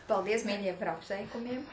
Paldies, mīļie, par apsveikumiem.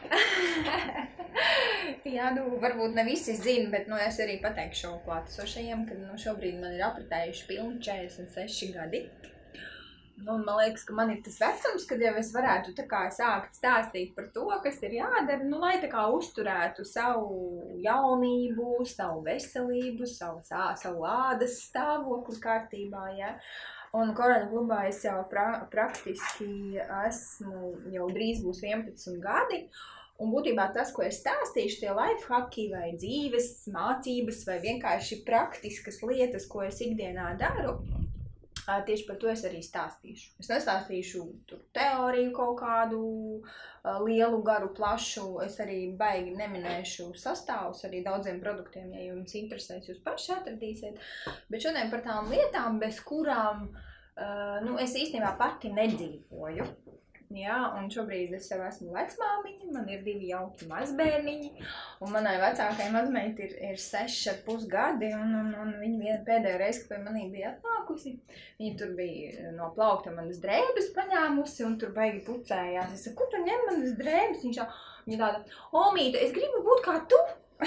Jā, varbūt ne visi zina, bet es arī pateikšu klātesošajiem, ka šobrīd man ir apritējuši pilni 46 gadi. Man liekas, ka man ir tas vecums, kad jau es varētu sākt stāstīt par to, kas ir jādara, lai uzturētu savu jaunību, savu veselību, savu ādas stāvokli kārtībā, ja. Un Koraļu klubā es jau praktiski esmu, jau drīz būs 11 gadi. Un būtībā tas, ko es stāstīšu, tie lifehacki vai dzīves mācības vai vienkārši praktiskas lietas, ko es ikdienā daru, tieši par to es arī stāstīšu. Es nestāstīšu teoriju kaut kādu lielu, garu, plašu. Es arī baigi neminēšu sastāvus arī daudziem produktiem, ja jums interesēs, jūs paši atradīsiet. Bet šodien par tām lietām, bez kurām es īstenībā pati nedzīvoju. Jā, un šobrīd es jau esmu vecmāmiņa, man ir 2 jauki mazbērniņi, un manai vecākai mazmeita ir 6,5 gadi, un viņa pēdējo reizi, kad pie manī bija atnākusi, viņa tur bija no plaukta manas drēbes paņēmusi, un tur baigi pucējās. Es saku, kur tu ņem manas drēbes? Viņa tāda, Omīte, es gribu būt kā tu!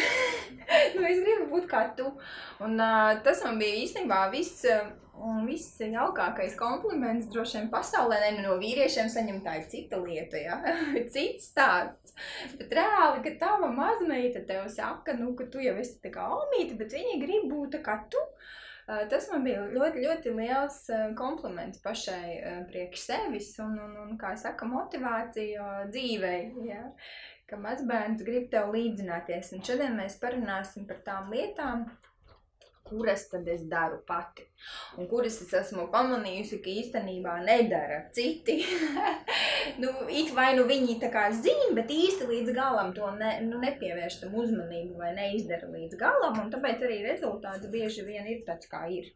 Es gribu būt kā tu. Un tas man bija īstenībā viss jaukākais kompliments droši vien pasaulē, no vīriešiem saņemt, tā ir cita lieta, ja? Cits stāsts. Bet reāli, ka tava mazmeita tev saka, ka tu jau esi tā kā Omīte, bet viņa grib būt tā kā tu. Tas man bija ļoti, ļoti liels kompliments pašai priekš sevis un kā saka, motivācija dzīvei, ja? Ka mazbērns grib tev līdzināties. Un šodien mēs parunāsim par tām lietām, kuras tad es daru pati. Un kuras es esmu pamanījusi, ka īstenībā nedara citi. It vai viņi tā kā zina, bet īsti līdz galam to nepievērš tam uzmanību vai neizdara līdz galam. Un tāpēc arī rezultāts bieži vien ir tāds, kā ir.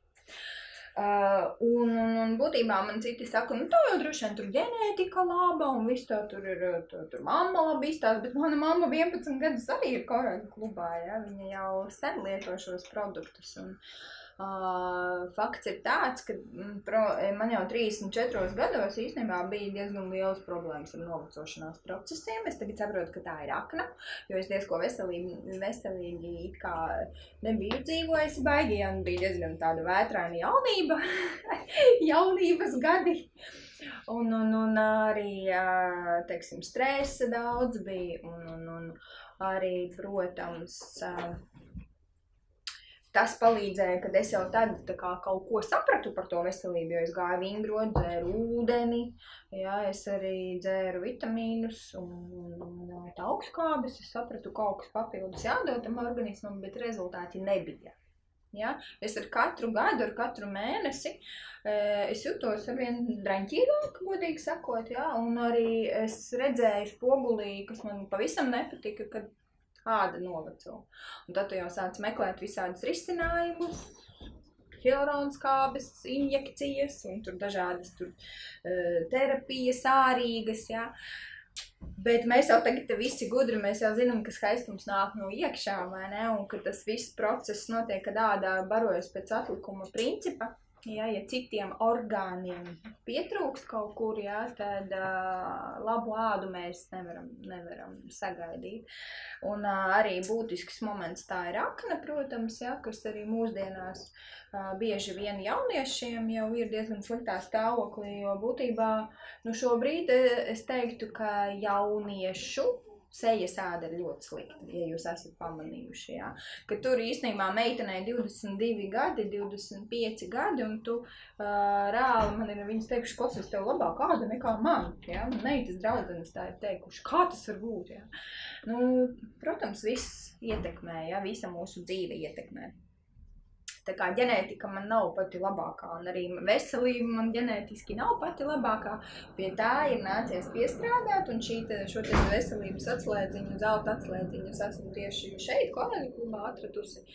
Un būtībā man citi saka, tā jau droši vien tur ģenētika laba un viss tā tur ir, tur mamma labi izstāsta, bet mana mamma 11 gadus arī ir Koraļu klubā, ja, viņa jau sen lieto šos produktus un fakts ir tāds, ka man jau 34 gados īstenībā bija diezgan lielas problēmas ar novecošanās procesiem. Es tagad saprotu, ka tā ir akna, jo es diezko veselīgi it kā nebiju dzīvojusi baigi, un bija diezgan tāda vētraina jaunība, jaunības gadi. Un arī, teiksim, stresa daudz bija, un arī, protams, tas palīdzēja, kad es jau tad kaut ko sapratu par to veselību, jo es gāju vingrot, dzēru ūdeni, jā, es arī dzēru vitamīnus un augstskābes. Es sapratu, kaut kas papildus jādod tam organismam, bet rezultāti nebija. Ja? Es ar katru gadu, ar katru mēnesi es jutos arvien draņķīgāk, godīgi sakot, ja? Un arī es redzēju spogulī, kas man pavisam nepatika, kad āda noveco. Un tad tu jau sāc meklēt visādus risinājumus, hialuronskābes, injekcijas un tur dažādas terapijas ārīgas, jā. Bet mēs jau tagad visi gudri, mēs jau zinām, ka skaistums nāk no iekšā, vai ne? Un ka tas viss process notiek, kad ādā barojas pēc atlikuma principa. Ja citiem orgāniem pietrūkst kaut kur, ja, tad labu ādu mēs nevaram sagaidīt. Un arī būtisks moments tā ir akna, protams, ja, kas arī mūsdienās bieži vien jauniešiem jau ir diezgan sliktā stāvoklī, jo būtībā šobrīd es teiktu, ka jauniešu sejas āda ir ļoti slikta, ja jūs esat pamanījuši, jā. Ka tur īstenībā meitenei 22 gadi, 25 gadi, un tu reāli man ir viņas teikuši, klausies, tev labāk āda nekā man, jā. Meitas draudzenes tā ir teikuši, kā tas var būt, jā. Protams, viss ietekmē, jā, visa mūsu dzīve ietekmē. Tā kā ģenētika man nav pati labākā, un arī veselība man ģenētiski nav pati labākā. Pie tā ir nācies piestrādāt, un šo veselības atslēdziņu, zelta atslēdziņu es esmu tieši šeit, Koraļu klubā atradusi.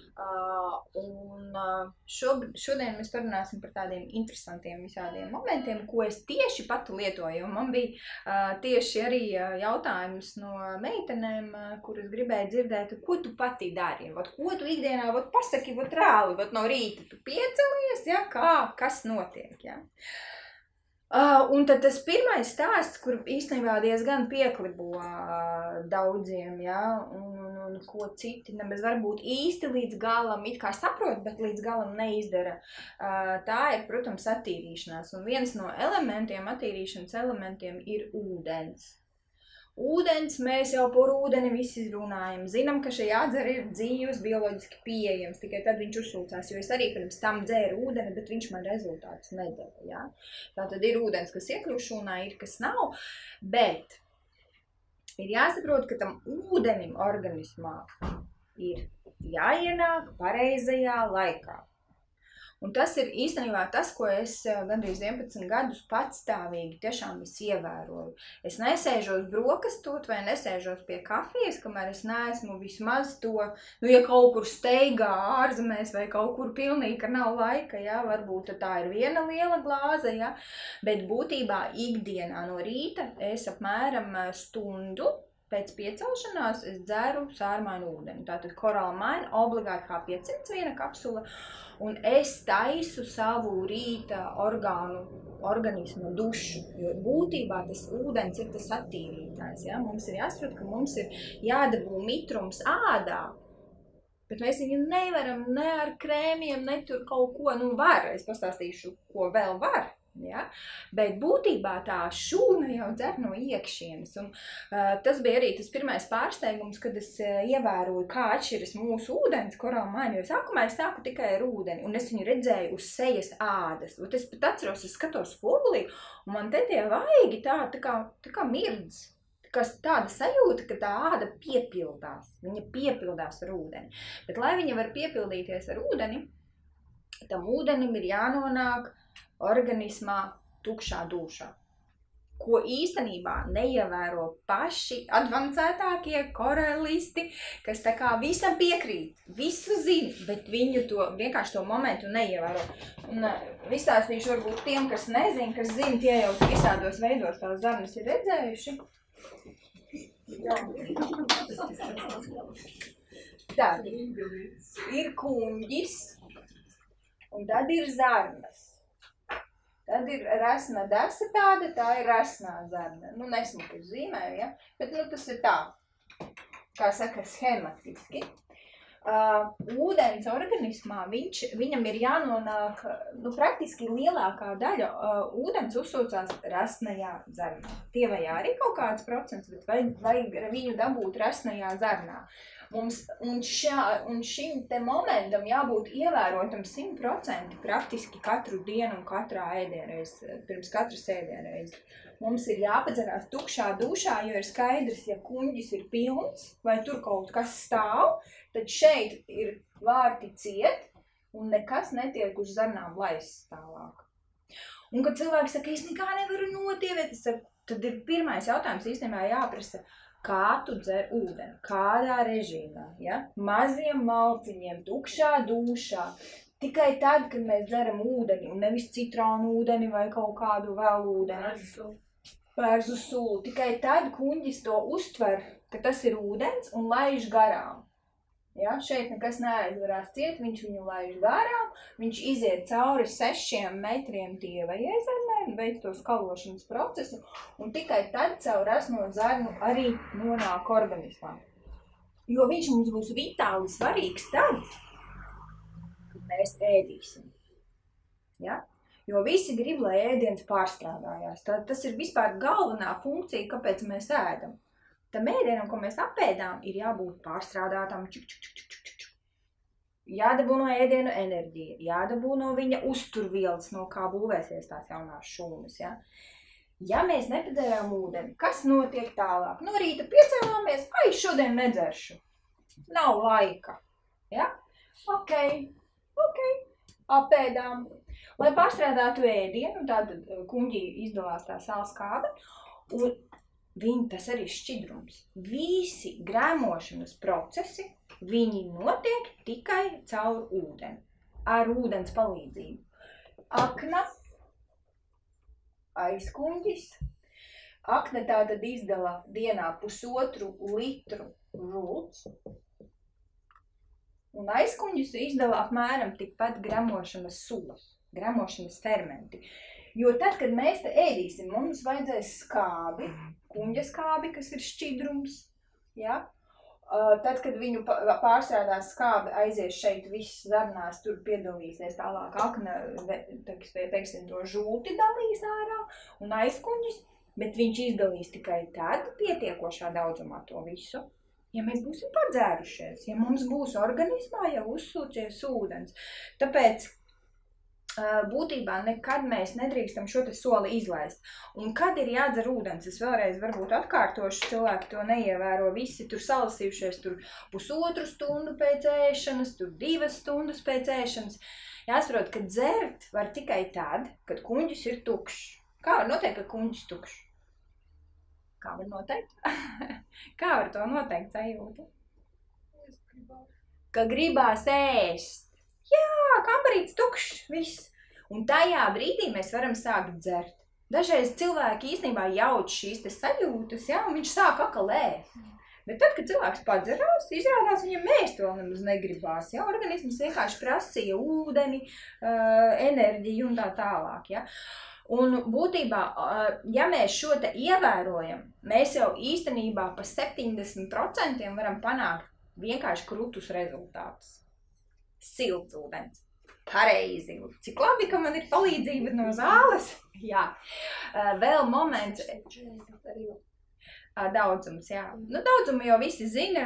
Un šodien mēs parunāsim par tādiem interesantiem visādiem momentiem, ko es tieši pati lietoju. Man bija tieši arī jautājums no meitenēm, kuras gribēja dzirdēt, ko tu pati dari, ko tu ikdienā, pasaki, reāli, no rīta tu piecelies, ja, kas notiek, ja. Un tad tas pirmais stāsts, kur īstenībā diezgan pieklibo daudziem, ja, un ko citi nemaz varbūt īsti līdz galam it kā saprot, bet līdz galam neizdara. Tā ir, protams, attīrīšanās. Un viens no elementiem, attīrīšanas elementiem ir ūdens. Ūdens, mēs jau par ūdeni visi runājam. Zinām, ka šī jādzer ir dzīvs, bioloģiski pieejams, tikai tad viņš uzsūcās, jo es arī pirms tam dzēru ūdeni, bet viņš man rezultātus nedeva. Ja? Tā tad ir ūdens, kas iekļūst šūnā, ir kas nav, bet ir jāsaprot, ka tam ūdenim organismā ir jāienāk pareizajā laikā. Un tas ir īstenībā tas, ko es gandrīz 11 gadus patstāvīgi tiešām ievēroju. Es nesēžos brokastot vai nesēžos pie kafijas, kamēr es neesmu vismaz to, ja kaut kur steigā ārzemēs vai kaut kur pilnīgi, ka nav laika, ja, varbūt tā ir viena liela glāze, ja, bet būtībā ikdienā no rīta es apmēram stundu pēc piecelšanās es dzeru sārmainu ūdeni. Tātad korālmainu obligāti kā 500 viena kapsula. Un es taisu savu rīta organismu dušu, jo būtībā tas ūdens ir tas attīrītājs. Ja? Mums ir jāsaprot, ka mums ir jādabū mitrums ādā, bet mēs viņu nevaram ne ar krēmiem, ne tur kaut ko, var, es pastāstīšu, ko vēl var. Ja? Bet būtībā tā šūna jau dzer no iekšienes. Un, tas bija arī tas pirmais pārsteigums, kad es ievēroju, kā atšķiras mūsu ūdens korālmaini, jo sākumā es sāku tikai ar ūdeni, un es viņu redzēju uz sejas ādas. Un es pat atceros, es skatos spogulī, un man te tie vaigi tā kā mirdz. Tāda sajūta, ka tā āda piepildās. Viņa piepildās ar ūdeni. Bet, lai viņa var piepildīties ar ūdeni, tam ūdenim ir jānonāk organismā tukšā dūšā, ko īstenībā neievēro paši advancētākie korelisti, kas tā kā visam piekrīt, visu zina, bet viņu vienkārši to momentu neievēro. Un vistāstīšu varbūt tiem, kas nezina, kas zina, tie jau visādos veidos tās zarnas ir redzējuši. Tad ir kuņģis, un tad ir zarnas. Tad ir resna desa tāda, tā ir resnā zarna. Nesmuki zīmēju, ja? Bet tas ir tā, kā saka, schematiski. Ūdens organismā viņam ir jānonāk, praktiski lielākā daļa ūdens uzsūcās resnajā zarnā. Tie vai arī kaut kāds procents, bet vajag viņu dabūt resnajā zarnā. Un šim te momentam jābūt ievērotam 100% praktiski katru dienu un katrā ēdienreiz, pirms katras ēdienreiz. Mums ir jāpadzerās tukšā dušā, jo ir skaidrs, ja kuņģis ir pilns vai tur kaut kas stāv, tad šeit ir vārti ciet un nekas netiek uz zarnām laists tālāk. Un, kad cilvēki saka, es nekā nevaru notievēt, tad ir pirmais jautājums īstenībā jāprasa, kā tu dzer ūdeni, kādā režīmā, ja? Maziem malciņiem, tukšā dušā, tikai tad, kad mēs dzeram ūdeni, un nevis citronu ūdeni vai kaut kādu vēl ūdeni. Vērzu sulu. Tikai tad kuņģis to uztver, ka tas ir ūdens un laiž garām. Ja? Šeit nekas neaizvarās ciet, viņš viņu laiž garām, viņš iziet cauri 6 metriem tievajai zarnai, veic to skalošanas procesu, un tikai tad caur resno zarnu arī nonāk organismā. Jo viņš mums būs vitāli svarīgs tad, kad mēs ēdīsim. Ja? Jo visi grib, lai ēdiens pārstrādājās. Tas ir vispār galvenā funkcija, kāpēc mēs ēdam. Tam ēdienam, ko mēs apēdām, ir jābūt pārstrādātam. Jādabū no ēdienu enerģija, jādabū no viņa uzturvielas, no kā būvēsies tās jaunās šūnas. Ja? Ja mēs nepadzerām ūdeni, kas notiek tālāk? No rīta piecēlāmies, šodien nedzeršu. Nav laika. Ja? Ok, apēdām. Lai pārstrādātu ēdienu, tātad kuņģī izdalās tā sālskābe, un tas arī šķidrums. Visi grēmošanas procesi, viņi notiek tikai caur ūdeni, ar ūdens palīdzību. Akna, aizkuņģis. Akna tātad izdala dienā 1,5 litru žults. Un aizkuņģis izdala apmēram tikpat gremošanas sulas, gremošanas fermenti. Jo tad, kad mēs te ēdīsim, mums vajadzēs skābi, kuņģa skābi, kas ir šķidrums, ja? Tad, kad viņu pārstrādās skābi, aizies šeit viss zarnās, tur piedalīsies tālāk akna, teiksim, to žulti dalīs ārā un aizkuņģis, bet viņš izdalīs tikai tad pietiekošā daudzumā to visu, ja mēs būsim padzērušies, ja mums būs organismā jau uzsūcies ūdens. Tāpēc būtībā nekad mēs nedrīkstam šo te soli izlaist. Un kad ir jādzer ūdens, es vēlreiz varbūt atkārtošu, cilvēki to neievēro, visi tur salasījušies tur 1,5 stundu pēc ēšanas, tur 2 stundas pēc ēšanas. Jāsaprot, ka dzert var tikai tad, kad kuņģis ir tukšs. Kā var noteikt, ka kuņģis tukšs? Kā var noteikt? Kā var to noteikt sajūta? Ka gribās ēst. Jā, kambarīts tukšs, viss. Un tajā brīdī mēs varam sākt dzert. Dažreiz cilvēki īstenībā jauc šīs te sajūtas, ja, un viņš sāk atkal ēst. Bet tad, kad cilvēks padzerās, izrādās viņam ēst vēl nemaz negribās. Ja? Organisms vienkārši prasīja ūdeni, enerģiju un tā tālāk. Ja? Un būtībā, ja mēs šo te ievērojam, mēs jau īstenībā pa 70% varam panākt vienkārši krutus rezultātus. Silts ūdens. Pareizi. Cik labi, ka man ir palīdzība no zāles. Jā. Vēl moments. Daudzums, jā. Nu, daudzumu jau visi zina.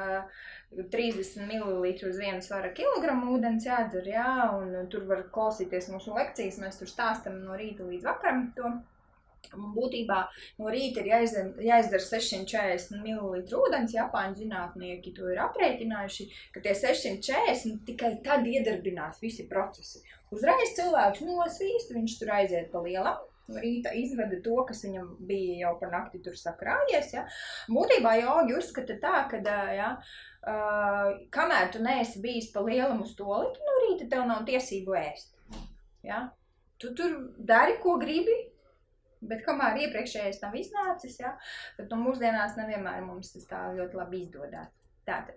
30 ml uz 1 svara kilogramu ūdens jādzer, jā. Un tur var klausīties mūsu lekcijas. Mēs tur stāstam no rīta līdz vakaram to. Un būtībā no rīta ir jāizdara 640 ml ūdens, Japāņu zinātnieki to ir aprēķinājuši, ka tie 640 tikai tad iedarbinās visi procesi. Uzreiz cilvēks nosvīst, viņš tur aiziet pa lielam, no rīta izvada to, kas viņam bija jau par nakti tur sakrājies. Ja. Būtībā jogi uzskata tā, ka ja, kamēr tu neesi bijis pa lielam uz tolīti, no rīta tev nav tiesību ēst. Ja. Tu tur dari, ko gribi. Bet kamēr iepriekšējais nav iznācis, ja, tad mūsdienās nevienmēr mums tas tā ļoti labi izdodās. Tātad.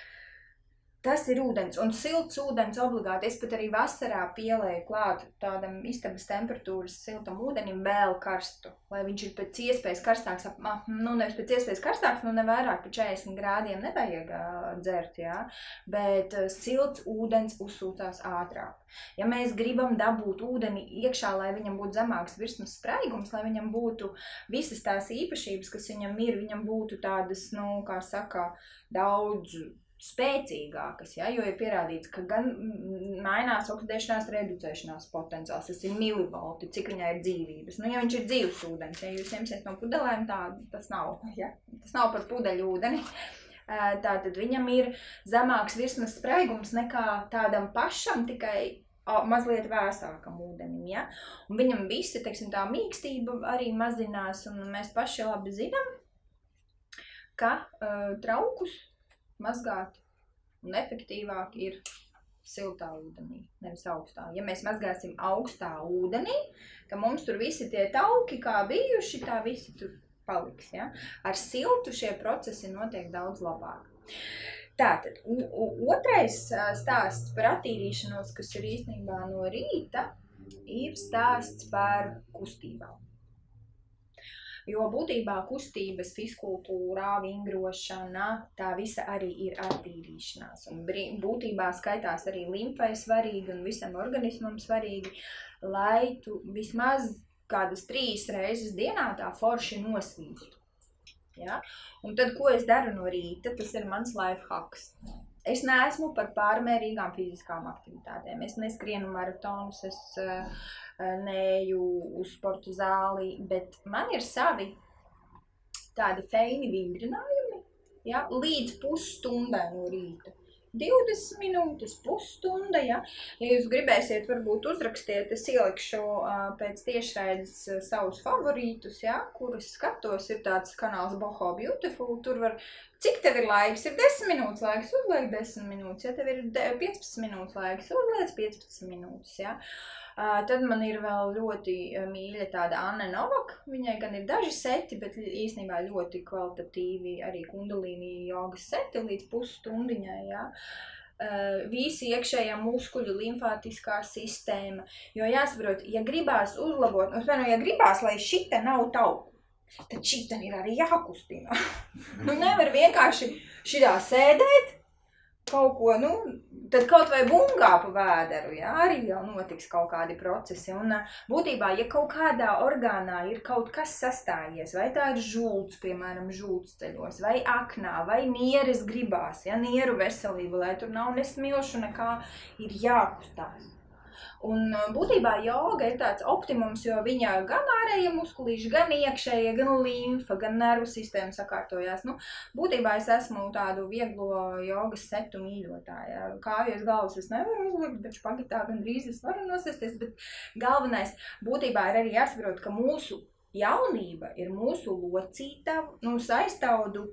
Tas ir ūdens, un silts ūdens obligāti. Es pat arī vasarā pielēju klāt tādam istabas temperatūras siltam ūdenim vēl karstu, lai viņš ir pēc iespējas karstāks, nu nevis pēc iespējas karstāks, nu ne vairāk par 40 grādiem nevajag dzert, jā, bet silts ūdens uzsūcās ātrāk. Ja mēs gribam dabūt ūdeni iekšā, lai viņam būtu zemāks virsmas spraigums, lai viņam būtu visas tās īpašības, kas viņam ir, viņam būtu tādas, nu, kā saka, daudz spēcīgākas, ja, jo ir pierādīts, ka gan mainās oksidēšanās, reducēšanās potenciāls, tas ir milivolti, cik viņai ir dzīvības. Nu, ja viņš ir dzīvs ūdens, ja jūs ņemsiet no pudelēm, tā tas nav, ja, tas nav par pudeļu ūdeni. Tātad viņam ir zemāks virsmas spraigums nekā tādam pašam, tikai mazliet vēsākam ūdenim, ja. Un viņam visi, teiksim, tā mīkstība arī mazinās, un mēs paši labi zinām, ka traukus mazgāt un efektīvāk ir siltā ūdenī, nevis augstā. Ja mēs mazgāsim augstā ūdenī, tad mums tur visi tie tauki, kā bijuši, tā visi tur paliks. Ja? Ar siltu šie procesi notiek daudz labāk. Tātad, otrais stāsts par attīrīšanos, kas ir īstenībā no rīta, ir stāsts par kustībām. Jo būtībā kustības, fiskultūrā, vingrošana, tā visa arī ir attīrīšanās. Un būtībā skaitās arī limfai svarīgi un visam organismam svarīgi, lai tu vismaz kādas 3 reizes dienā tā forši nosvīstu. Ja? Un tad, ko es daru no rīta, tas ir mans life hacks. Es neesmu par pārmērīgām fiziskām aktivitātēm. Es neskrienu maratonus, es neju uz sportu zāli, bet man ir savi tādi feini vingrinājumi, ja, līdz pusstundai no rīta. 20 minūtes, pusstunda, ja. Ja jūs gribēsiet, varbūt uzrakstiet, es ielikšu pēc tiešraides savus favorītus, ja, kurus skatos, ir tāds kanāls Boho Beautiful, tur var, cik tev ir laiks, ir 10 minūtes laiks, uzliek 10 minūtes, ja tev ir 15 minūtes laiks, uzliec 15 minūtes, ja. Tad man ir vēl ļoti mīļa tāda Anna Novak, viņai gan ir daži seti, bet īstenībā ļoti kvalitatīvi arī kundalīni jogas seti līdz pusstundiņai, ja. visi iekšējā muskuļu limfātiskā sistēma. Jo jāsaprot, ja gribās uzlabot, ja gribās, lai šita nav tauku, tad šita ir arī jākustina. Nevar vienkārši šitā sēdēt, kaut ko, tad kaut vai bungā pa vēderu, arī jau notiks kaut kādi procesi. Un būtībā, ja kaut kādā orgānā ir kaut kas sastājies, vai tā ir žults, piemēram, žultsceļos, vai aknā, vai nieres gribās, nieru veselība, lai tur nav nesmilšu nekā, ir jākustās. Un būtībā joga ir tāds optimums, jo viņa gan ārējie muskulīši, gan iekšējie, gan limfa, gan nervu sistēma sakārtojās. Būtībā es esmu tādu vieglo jogas setu mīļotāja. Kājas galvas es nevaru uzlikt, bet špagitā gandrīz es varu nosēsties, bet galvenais būtībā ir arī jāsaprot, ka mūsu jaunība ir mūsu locīta, saistaudu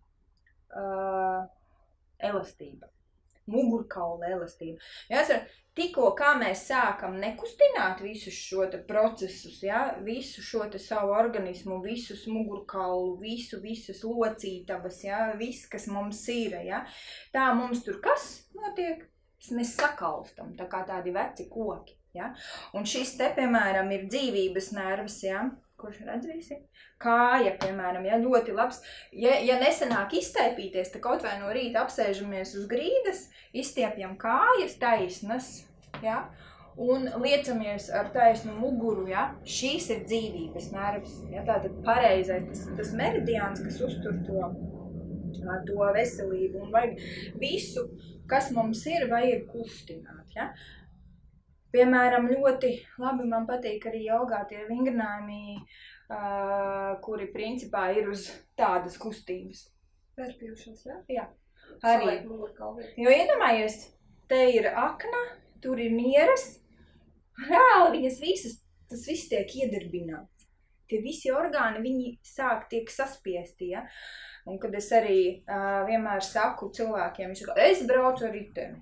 elastība. Mugurkaula elastība. Jāsaka, tikko kā mēs sākam nekustināt visus šo procesus, visu šo savu organismu, visus mugurkaulu, visas locītavas, viss, kas mums ir, tā mums tur kas notiek? Mēs sakalstam, tā kā tādi veci koki, Un šis te, piemēram, ir dzīvības nervs, Kurš redz visi? Kāja, piemēram, ļoti labs. Ja nesanāk iztaipīties, tad kaut vai no rīta apsēžamies uz grīdas, izstiepjam kājas taisnas, un liecamies ar taisnu muguru, Šīs ir dzīvības nervs, Tātad pareizais, tas meridiāns, kas uztur to veselību, un vajag visu, kas mums ir, vajag kustināt, Piemēram, ļoti labi man patīk arī jogā tie vingrinājumi, kuri principā ir uz tādas kustības. Vērpījušas, Jā. Arī. Jo iedomājies, te ir akna, tur ir nieres, reāli viņas visas, tas viss tiek iedarbināts. Tie visi orgāni, viņi tiek saspiesti, Un kad es arī vienmēr saku cilvēkiem, viņš saka, es braucu ar riteni.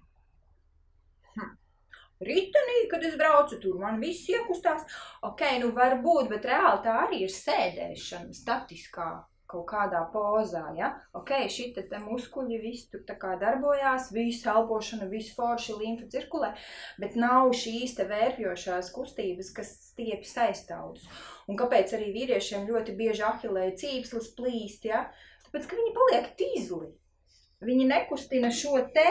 Ritenī, kad es braucu, tur man viss iekustās. Varbūt, bet reāli tā arī ir sēdēšana statiskā kaut kādā pozā, šita te muskuļi viss tur tā kā darbojās, viss elpošana, viss forši, limfa cirkulē, bet nav šīs te vērpjošās kustības, kas stiepj saistaudus. Un kāpēc arī vīriešiem ļoti bieži ahilēja cīpslas plīst, Tāpēc, ka viņi paliek tīzli. Viņi nekustina šo te,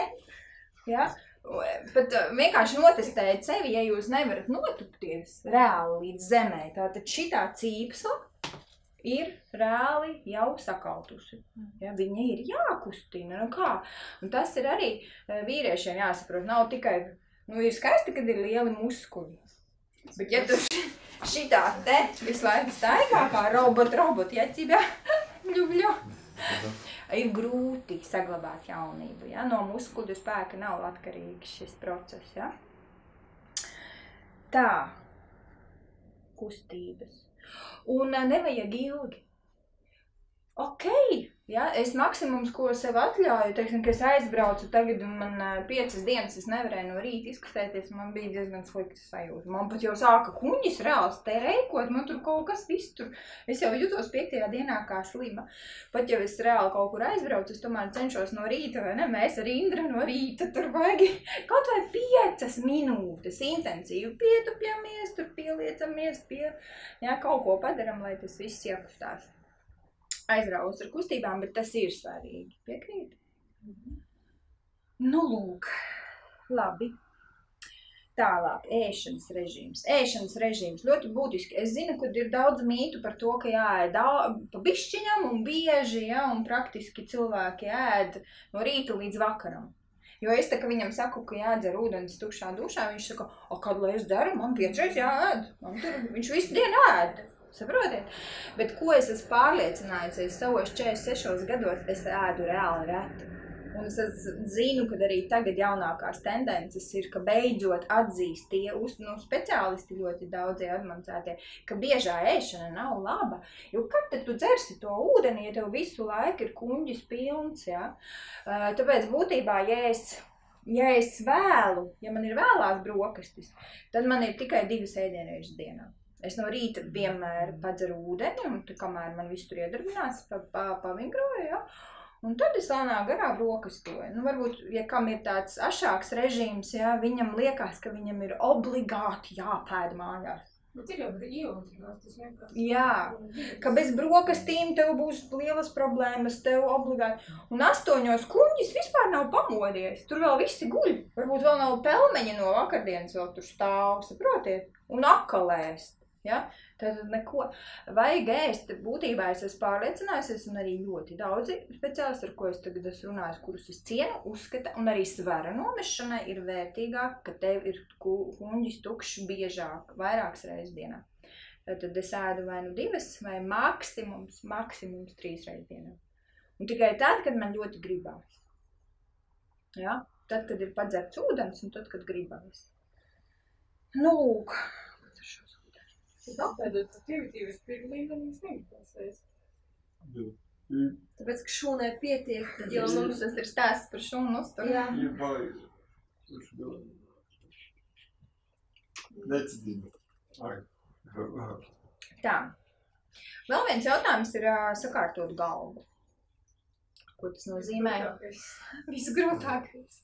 Pat vienkārši notestēt sevi, ja jūs nevarat notupties reāli līdz zemē. Tātad šitā cīpsla ir reāli jau sakautusi. Viņa ir jākustina. Un tas ir arī vīriešiem jāsaprot. Nav tikai, ir skaisti, kad ir lieli muskuļi. Bet ja tu šitā te visu laiku staigā kā robot, jacībā, bļu. Ir grūti saglabāt jaunību, No muskuļu spēka nav atkarīgs šis process, Tā, kustības. Un nevajag ilgi. Es maksimums, ko sev atļauju, teiksim, ka es aizbraucu tagad un man 5 dienas es nevarēju no rīta izkustēties, man bija diezgan slikta sajūta. Man pat jau sāka kuņģis reāls te reikot, man tur kaut kas viss tur. Es jau jutos 5. dienā kā slima. Pat jau es reāli kaut kur aizbraucu, es tomēr cenšos no rīta, vai ne? Mēs ar Indra no rīta tur vajag kaut vai 5 minūtes intensīvi pietupjamies, tur pieliecamies, kaut ko padaram, lai tas viss iekustās. Aizraus ar kustībām, bet tas ir svarīgi. Piekrīt? Lūk, labi. Tālāk, ēšanas režīms. Ēšanas režīms ļoti būtiski. Es zinu, ka ir daudz mītu par to, ka jāēd pa bišķiņam un bieži, un praktiski cilvēki ēd no rīta līdz vakaram. Jo es tā, ka viņam saku, ka jādzer ūdens tukšā dušā, viņš saka, kad lai es daru, man 5 reizes jāēd. Viņš visu dienu ēd. Saprotiet? Bet ko es esmu pārliecinājusies savos 46 gados, es ēdu reāli reti. Un es zinu, ka arī tagad jaunākās tendences ir, ka beidzot atzīst tie speciālisti ļoti daudzie advancētie, ka biežā ēšana nav laba. Jo kad tad tu dzersi to ūdeni, ja tev visu laiku ir kuņģis pilns, Tāpēc būtībā, ja es vēlu, ja man ir vēlās brokastis, tad man ir tikai 2 ēdienreizes dienā. Es no rīta vienmēr padzeru ūdeni, un kamēr man viss tur iedarbinās, pavingroju, Un tad es lēnā garā brokastoju. Nu, varbūt, ja kam ir tāds ašāks režīms, ja, viņam liekas, ka viņam ir obligāti jāpēd mājās. Bet ir jau brīvums, tas vienkārši. Jā, ka bez brokastīm tev būs lielas problēmas, tev obligāti. Un 8 kuņģis vispār nav pamodies. Tur vēl visi guļ. Varbūt vēl nav pelmeņa no vakardienas vēl tur stāv, saprotiet? Un akalēst. Ja? Tad neko vajag ēst. Būtībā es esmu pārliecinājusies, un arī ļoti daudzi speciālisti, ar ko es tagad esmu runājis, kurus es cienu, uzskata, un arī svara nomešanai ir vērtīgāk, ka tev ir kuņģis tukšs biežāk, vairākas reizes dienā. Tad es ēdu vai nu 2, vai maksimums 3 reizes dienā. Un tikai tad, kad man ļoti gribās. Ja? Tad, kad ir padzerts ūdens, un tad, kad gribās. Nu, lūk. Tāpēc aktivitīvas līmenis negribēsies. Tāpēc, ka šūnai pietiek, tad Jo mums tas ir stāsts par šūnu uzturu. Jā. Tā. Vēl viens jautājums ir sakārtot galvu. Ko tas nozīmē? Visgrūtākais.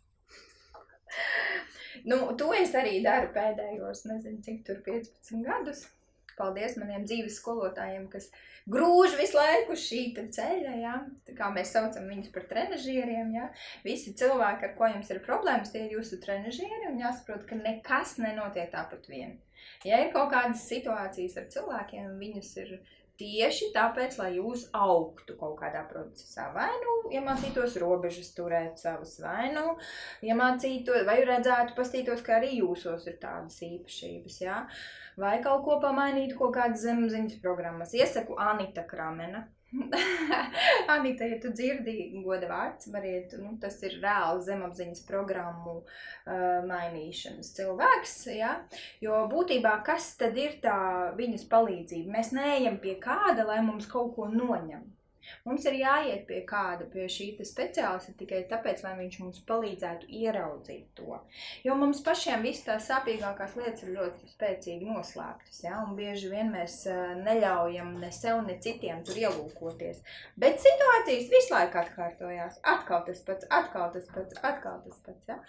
Nu, to es arī daru pēdējos, nezinu, cik tur 15 gadus. Paldies maniem dzīves skolotājiem, kas grūž visu laiku šī ceļa, ja? Tā kā mēs saucam viņus par trenažieriem, ja? Visi cilvēki, ar ko jums ir problēmas, tie ir jūsu trenažieri, un jāsaprot, ka nekas nenotiek tāpat vien. Ja ir kaut kādas situācijas ar cilvēkiem, viņas ir tieši tāpēc, lai jūs augtu kaut kādā procesā. Vai nu iemācītos robežas turēt savas, vai nu iemācītos, vai redzētu, pastītos, ka arī jūsos ir tādas īpašības, jā. Vai kaut ko pamainīt, kaut kādas zemapziņas programmas. Iesaku Anita Kramena. Anita, ja tu dzirdi, goda vārds, variet, nu, tas ir reāli zemapziņas programmu mainīšanas cilvēks, ja? Jo būtībā, kas tad ir tā viņas palīdzība? Mēs neejam pie kāda, lai mums kaut ko noņem. Mums ir jāiet pie kāda, pie šī speciālista tikai tāpēc, lai viņš mums palīdzētu ieraudzīt to. Jo mums pašiem viss tās sāpīgākās lietas ir ļoti spēcīgi noslēptas, ja? Un bieži vien mēs neļaujam ne sev, ne citiem tur ielūkoties. Bet situācijas visu laiku atkārtojās. Atkal tas pats, ja?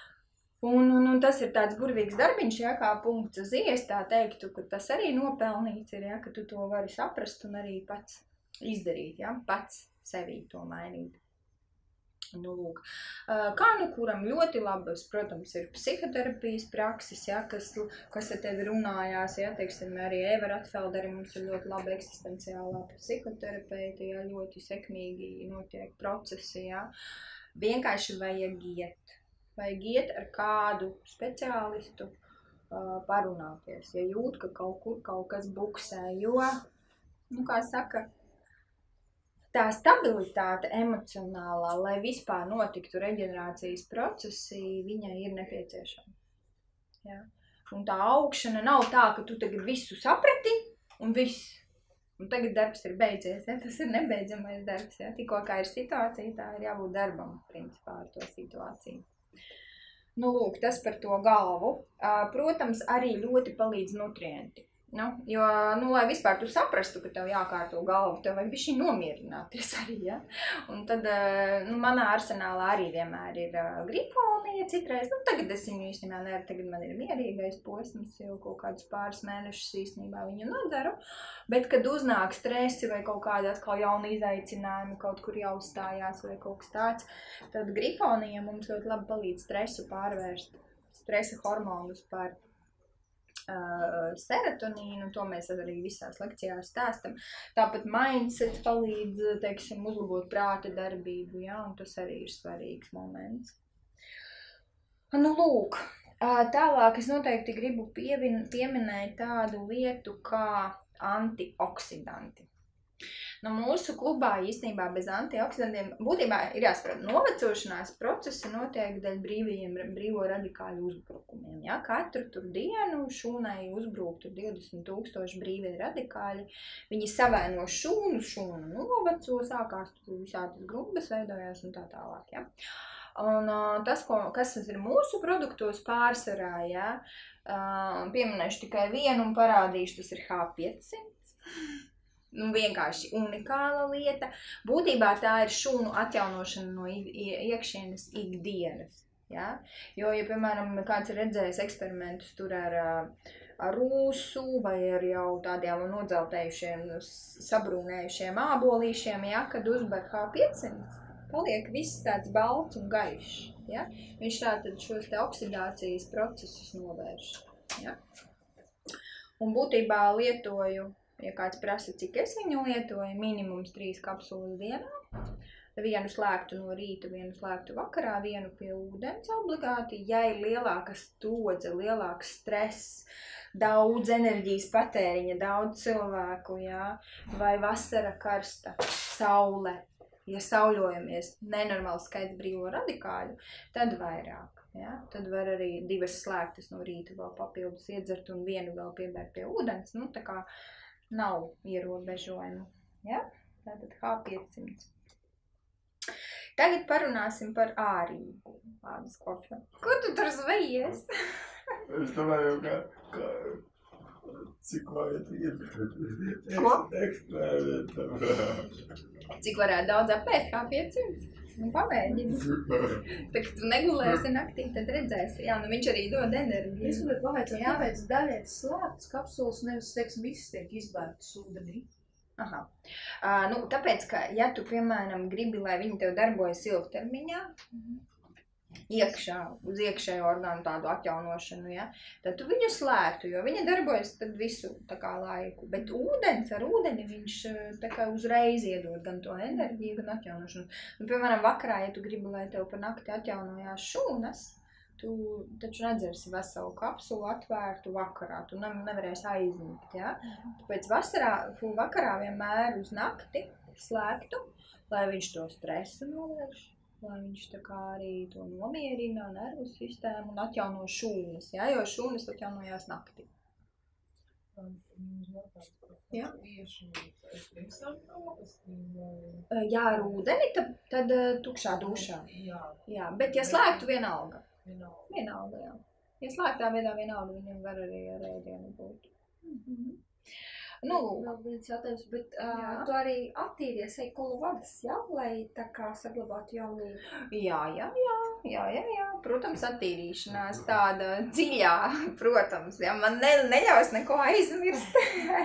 Un tas ir tāds burvīgs darbiņš, ja, kā punkts uz ies, tā teiktu, ka tas arī nopelnīts ir, ja, ka tu to vari saprast un arī pats izdarīt, ja, pats sevī to mainīt. Nu, lūk. Kā nu kuram ļoti labas, protams, ir psihoterapijas prakses, ja, kas ar tevi runājās, ja, teiksim, arī Eva Ratfelderi mums ir ļoti laba eksistenciālā psihoterapeita, ja, ļoti sekmīgi notiek procesi, ja. Vienkārši vajag iet ar kādu speciālistu parunāties, ja jūt, ka kaut kur kaut kas buksē, jo, nu, kā saka, tā stabilitāte emocionālā, lai vispār notiktu reģenerācijas procesi, viņai ir nepieciešama. Ja? Un tā augšana nav tā, ka tu tagad visu saprati un viss. Un tagad darbs ir beidzies, ja? Tas ir nebeidzamais darbs. Ja? Tikko kā ir situācija, tā ir jābūt darbam, principā, ar to situāciju. Nu, lūk, tas par to galvu. Protams, arī ļoti palīdz nutrienti. Nu, jo, nu, lai vispār tu saprastu, ka tev jākārto galvu, tev vajag bišķi nomierināties arī, ja? Un tad, nu, manā arsenālā arī vienmēr ir grifonija citreiz. Nu, tagad es viņu īstenībā nevaru, tagad man ir mierīgais posms, jau kaut kādus pāris mēnešus īstenībā viņu nodzeru. Bet, kad uznāk stresi vai kaut kādi atkal jauni izaicinājumi, kaut kur jāuzstājās vai kaut kas tāds, tad grifonija mums ļoti labi palīdz stresu pārvērst, stresa hormonus par serotonīnu, to mēs arī visās lekcijās stāstam. Tāpat mindset palīdz, teiksim, uzlabot prāta darbību, ja, un tas arī ir svarīgs moments. Nu, lūk, tālāk es noteikti gribu pieminēt tādu lietu kā antioksidanti. Nu, mūsu klubā īstenībā bez antioksidantiem būtībā ir jāsaprot, novecošanās procesi notiek dēļ brīvo radikāļu uzbrukumiem. Ja? Katru tur dienu šūnai uzbrūk 20,000 brīvie radikāļi. Viņi savēno šūnu noveco, sākās tur visādas grumbas veidojās un tā tālāk. Ja? Un tas, kas ir mūsu produktos pārsvarā, ja? Pieminēšu tikai vienu un parādīšu, tas ir H500. vienkārši unikāla lieta. Būtībā tā ir šūnu atjaunošana no iekšienes ikdienas. Ja? Jo, ja, piemēram, kāds ir redzējis eksperimentus tur ar rūsu vai ar jau tādiem nodzeltējušiem, sabrūnējušiem ābolīšiem, ja, kad uzber H500, paliek viss tāds balts un gaišs. Ja? Viņš tātad šos te oksidācijas procesus novērš. Ja? Un būtībā lietoju, ja kāds prasa, cik es viņu lietoju, minimums 3 kapsulas dienā. Vienu slēgtu no rīta, vienu slēgtu vakarā, vienu pie ūdens obligāti. Ja ir lielāka stodze, lielāks stress, daudz enerģijas patēriņa, daudz cilvēku, ja? Vai vasara karsta, saule. Ja sauļojamies, nenormāls skaits brīvo radikāļu, tad vairāk. Ja? Tad var arī 2 slēgtas no rīta vēl papildus iedzert un vienu vēl piebērt pie ūdens. Nu, tā kā nav ierobežojumu. Ja? Tātad H500. Tagad parunāsim par ārību. Ādas kofē. Ko tu tur zvejies? Es domāju, ka cik vajag Ko? ekstrēmēt. Cik varētu daudz apēst H500? Nu, pamēģini. Tā, ka tu negulēsi naktī, tad redzēsi. Jā, nu viņš arī dod enerģiju. Es gribētu pavaicāt, kāpēc daļai slēgtas kapsulas nevis, teiksim, viss tiek izbērtas ūdenī? Aha. Nu, tāpēc, ka, ja tu, piemēram, gribi, lai viņi tev darbojas ilgtermiņā, iekšā, uz iekšējo orgānu tādu atjaunošanu, ja, tad tu viņu slēgtu, jo viņa darbojas tad visu tā kā laiku. Bet ar ūdeni viņš tā kā uzreiz iedod gan to enerģiju, gan atjaunošanu. Un, piemēram, vakarā, ja tu gribi, lai tev pa nakti atjaunojās šūnas, tu taču nedzersi veselu kapsulu atvērtu vakarā, tu nevarēsi aizmigt, ja? Tāpēc vakarā vienmēr uz nakti slēgtu, lai viņš to stresu novērš, lai viņš tā kā arī to nomierina nervu sistēmu un atjauno šūnas, ja? Jo šūnas atjaunojās naktī. Ja? Jā, ar ūdeni, tad tukšā dušā. Jā, bet ja slēgtu vienalga. Vienalga, jā. Ja slēgtā veidā vienalga, viņam var arī ar ēdienu būt. Nu, vēl viens jautājums, bet tu arī attīries eikulu vadas, jā? Lai tā kā saglabātu jaunību? Jā. Protams, attīrīšanās tāda dziļā, protams, jā. Man neļaus neko aizmirst.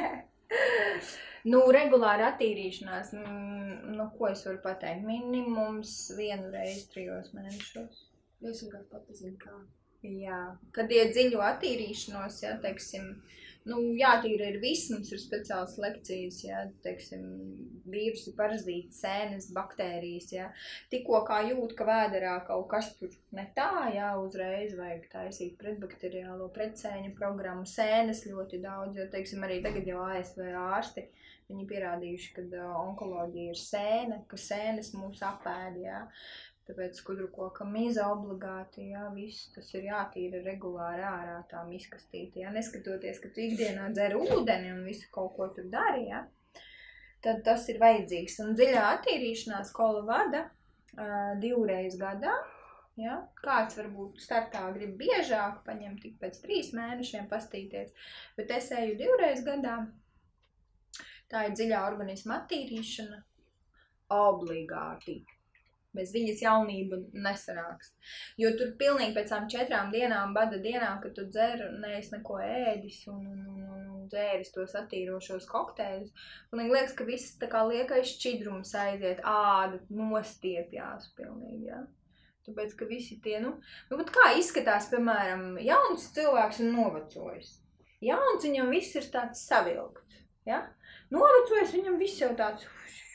Nu, regulāri attīrīšanās, nu, ko es varu pateikt? Minimums 1 reizi 3 mēnešos. Es vienkārši pati zinu, kā. Jā, kad ir dziļu attīrīšanos, jā, teiksim, nu, jātīra ir viss, mums ir speciāls lekcijas, jā, teiksim, vīrusi, parazīti, sēnes, baktērijas, jā. Tikko kā jūt, ka vēderā kaut kas tur ne tā, jā, uzreiz vajag taisīt pretbakteriālo, pretsēņu programmu, sēnes ļoti daudz, jo, teiksim, arī tagad jau ASV ārsti, viņi pierādījuši, ka onkoloģija ir sēne, ka sēnes mūs apēd, jā. Tāpēc skudrukoka miza obligāti, jā, viss tas ir jātīra regulāri ārā tām izkastīti, jā. Neskatoties, ka tu ikdienā dzer ūdeni un visu kaut ko tur dari, jā, tad tas ir vajadzīgs. Un dziļā attīrīšanās kola vada 2 reizes gadā, jā. Kāds varbūt startā grib biežāk paņemt tik pēc 3 mēnešiem pastīties, bet es eju 2 reizes gadā. Tā ir dziļā organisma attīrīšana obligāti. Bez viņas jaunība nesanāks. Jo tur pilnīgi pēc tām 4 dienām, bada dienām, kad tu dzer, neesi neko ēdis un dzēris tos attīrošos kokteļus. Man liekas, ka viss tā kā liekais šķidrums aiziet, āda nostiepjās pilnīgi, jā. Tāpēc, ka visi tie, nu bet kā izskatās, piemēram, jauns cilvēks un novecojis. Jauns viņam viss ir tāds savilkts, jā. Novecojis viņam viss jau tāds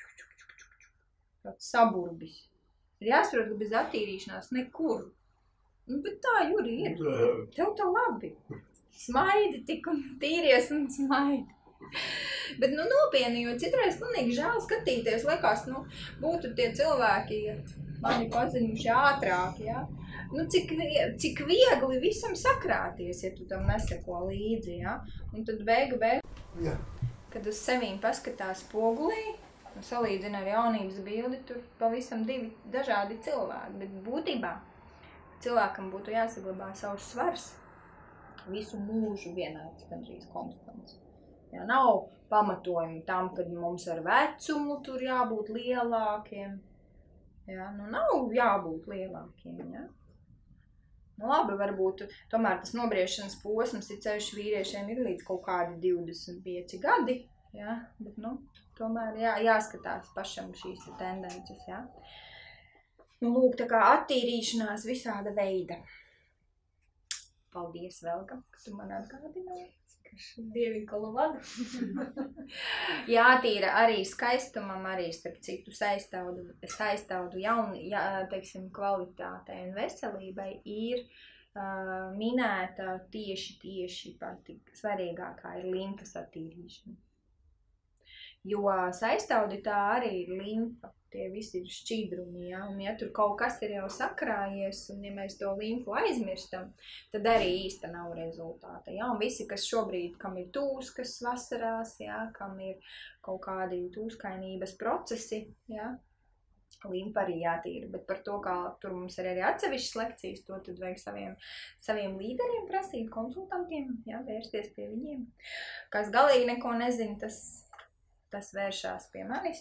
saburbis. Ir jāsaprot, ka bez attīrīšanās nekur. Nu, bet tā, Juri, ir. Tev tā labi. Smaidi tik un tīries un smaidi. Bet, nu, nopietni, jo citreiz pilnīgi žēl skatīties. Liekas, nu, būtu tie cilvēki, ja mani pazinuši ātrāk, jā. Nu, cik viegli visam sakrāties, ja tu tam neseko līdzi, jā. Un tad beigu, kad uz sevīm paskatās spogulī, un salīdzina ar jaunības bildi, tur pavisam 2 dažādi cilvēki, bet būtībā cilvēkam būtu jāsaglabā savs svars visu mūžu vienāds, gandrīz konstants. Jā, nav pamatojumi tam, kad mums ar vecumu tur jābūt lielākiem. Jā, nu nav jābūt lielākiem, jā. Nu labi, varbūt tomēr tas nobriešanas posms, ceļš vīriešiem ir līdz kaut kādi 25 gadi, jā, bet, nu, tomēr jāskatās pašam šīs tendences, jā. Nu, lūk, tā kā attīrīšanās visāda veida. Paldies, Velga, ka tu man atgādināji. Dievi Kolovadu. Jātīra arī skaistumam, arī starp citu saistaudu teiksim, kvalitātei un veselībai ir minēta tieši pati svarīgākā ir limfas attīrīšana. Jo saistaudi tā arī ir limfa, tie visi ir šķidrumi, ja? Un ja tur kaut kas ir jau sakrājies, un ja mēs to limfu aizmirstam, tad arī īsta nav rezultāta, ja? Un visi, kas šobrīd, kam ir tūskas vasarās, ja? Kam ir kaut kādi tūskainības procesi, ja? Limfa arī jātīra, bet par to, kā tur mums ir arī atsevišķas lekcijas, to tad vajag saviem līderiem prasīt, konsultantiem, ja? Vērsties pie viņiem. Kas galīgi neko nezin, tas vēršās pie manis.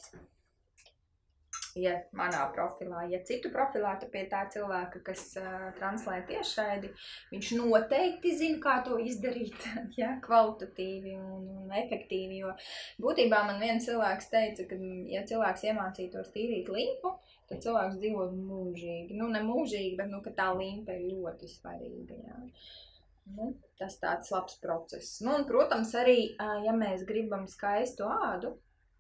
Ja manā profilā, ja citu profilā, tad pie tā cilvēka, kas translē tiešraidi, viņš noteikti zina, kā to izdarīt, ja, kvalitatīvi un efektīvi, jo būtībā man viens cilvēks teica, ka, ja cilvēks iemācītos tīrīt limfu, tad cilvēks dzīvos mūžīgi. Nu, ne mūžīgi, bet, nu, ka tā limfa ir ļoti svarīga, jā. Nu, tas tāds labs process. Nu, un, protams, arī, ja mēs gribam skaistu ādu,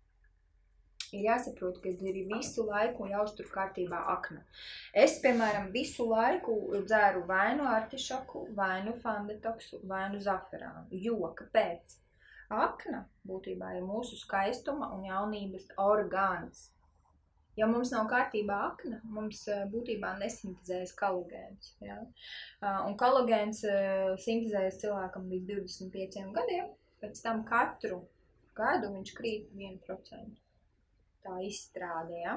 ir jāsaprot, ka ir visu laiku jāuztur kārtībā akna. Es, piemēram, visu laiku dzēru vai nu artišoku, vai nu fandetoksu, vai nu zaferānu. Jo, kāpēc? Akna būtībā ir mūsu skaistuma un jaunības orgāns. Ja mums nav kārtībā akna, mums būtībā nesintezējas kolagēns. Ja? Un kolagēns sintezējas cilvēkam līdz 25 gadiem, pēc tam katru gadu viņš krīt 1%. Tā izstrāde, ja?